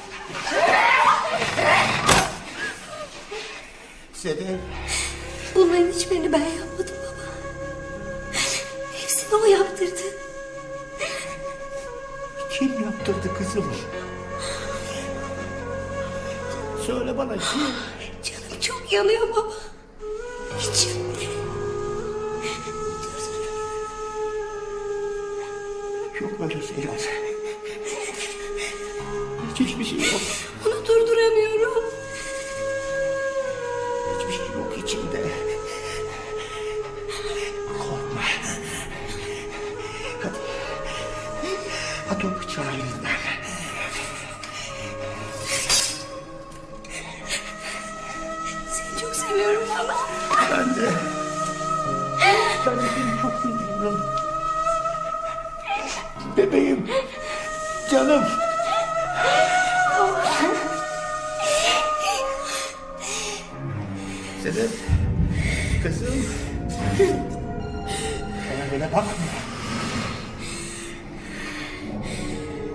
Sedef. Bunların hiçbirini ben yapmadım baba. Hepsini o yaptırdı. Kim yaptırdı kızım? Söyle bana kim? Canım çok yanıyor baba. İçimde. Yok öyle şeyler. Hiçbir şey yok. Onu durduramıyorum. Hiçbir şey yok içimde. Korkma. Hadi. At o bıçağı elinden. Seni çok seviyorum baba. Ben de. Ben de seni çok seviyorum. Bebeğim. Canım. Sedef. Kızım. Bana böyle bakma.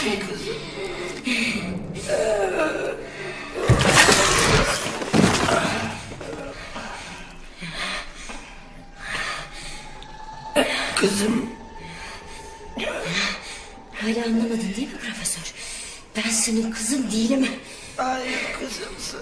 Kızım. Hala anlamadın değil mi profesör? Ben senin kızın değilim. Hayır kızımsın.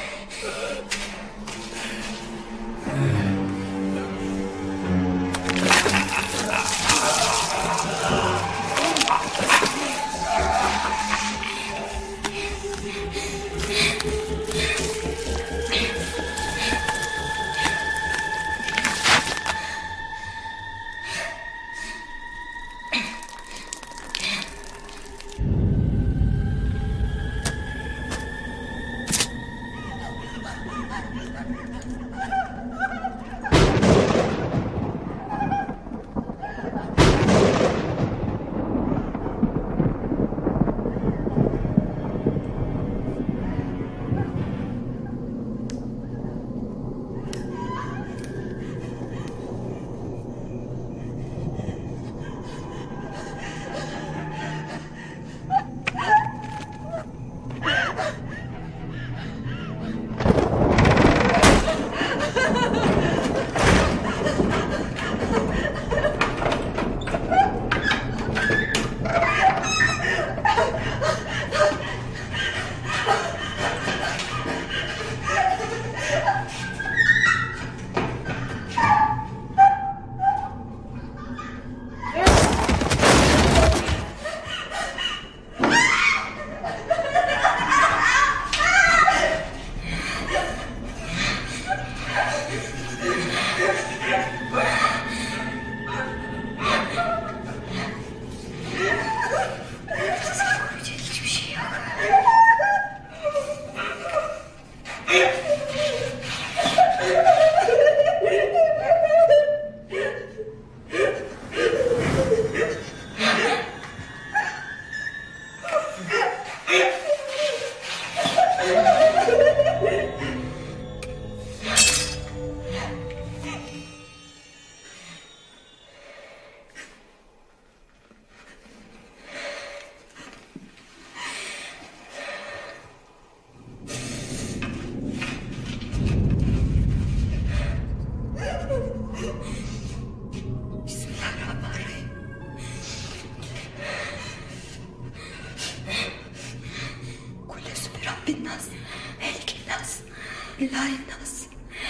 Rabbinnas, Melikinnas, İlahinnas,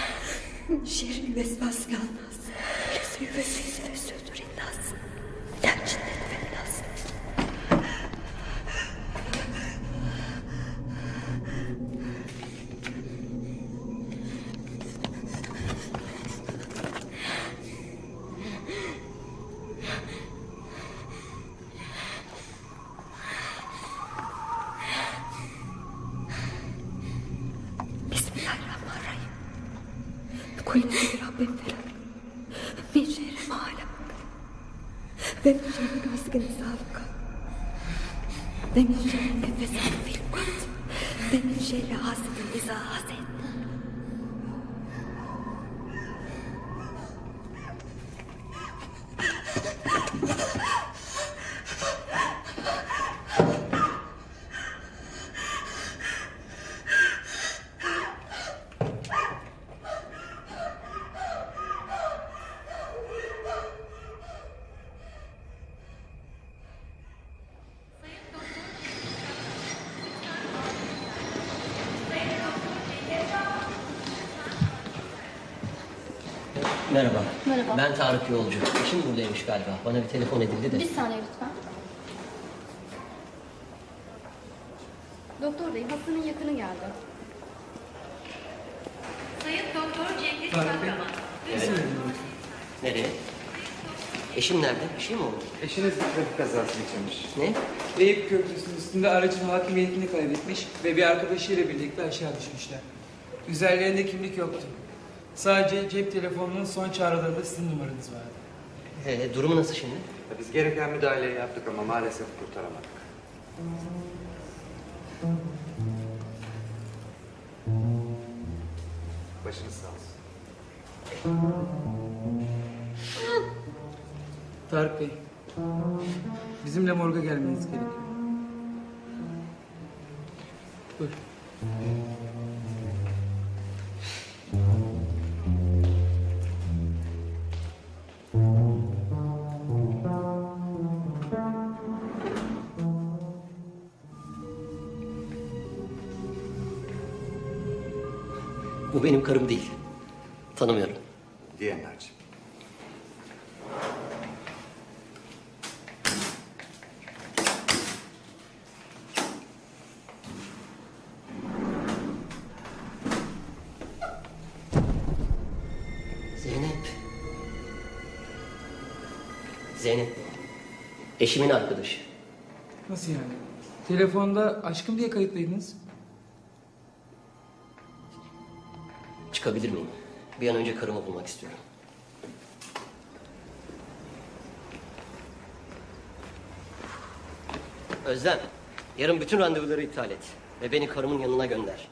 şerril vesvasil annas, kesri vesvese ve södürinnas, lemçinnet ve nas. Bismillahirrahmanirrahim. Kulli bir Rabbim felak. Min şerri ma halak. Ve min şerri gasikin sabıka. Ve min şerri nefesin fil ukad. Ve min şerri hasidin iza hased. Merhaba. Merhaba. Ben Tarık Yolcu. Eşim buradaymış galiba. Bana bir telefon edildi de. Bir saniye lütfen. Doktor bey, hastanın yakını geldi. Sayın Doktor Cengiz Kahraman. Evet. Nereye? Eşim nerede? Bir şey mi oldu? Eşiniz bir trafik kazası geçirmiş. Ne? Eyüp Köprüsü'nün üstünde aracın hakimiyetini kaybetmiş ve bir arkadaşıyla birlikte aşağı düşmüşler. Üzerlerinde kimlik yoktu. Sadece cep telefonunun son çağrılarında sizin numaranız vardı. Durumu nasıl şimdi? Biz gereken müdahaleyi yaptık ama maalesef kurtaramadık. Başınız sağ olsun. Tarık Bey, bizimle morga gelmeniz gerekiyor. Buyur. Bu benim karım değil. Tanımıyorum. Diyenlerciğim. Zeynep. Eşimin arkadaşı. Nasıl yani? Telefonda aşkım diye kayıtlıydınız. Çıkabilir miyim? Bir an önce karımı bulmak istiyorum. Özlem, yarın bütün randevuları iptal et. Ve beni karımın yanına gönder.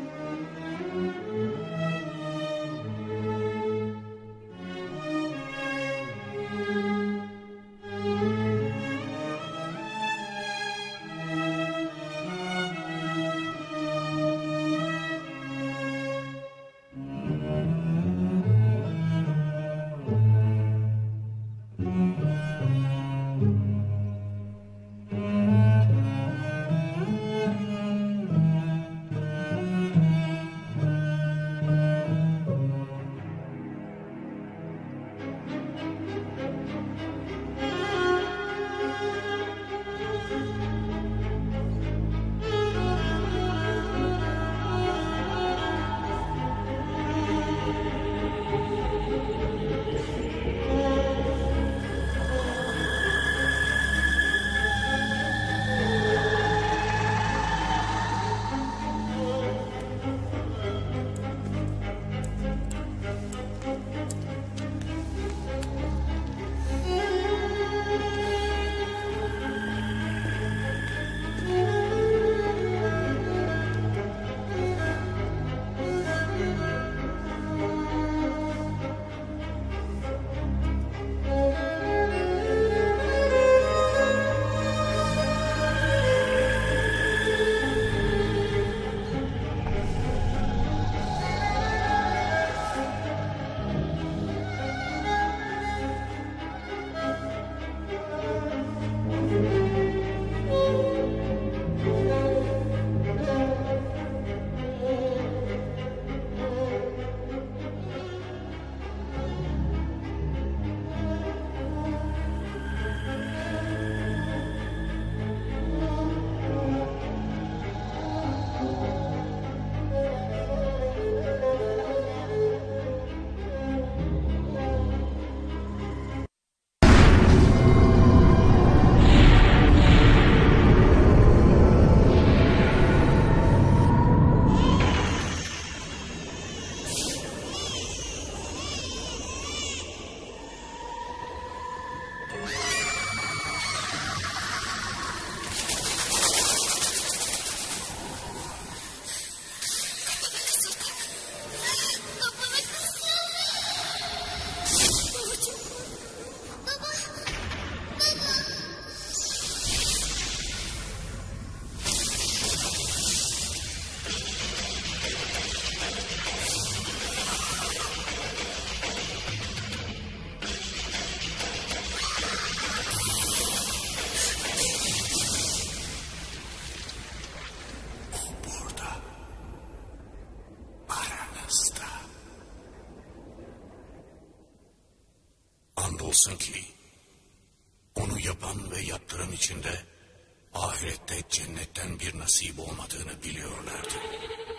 Andolsun ki onu yapan ve yaptıran içinde ahirette cennetten bir nasip olmadığını biliyorlardı.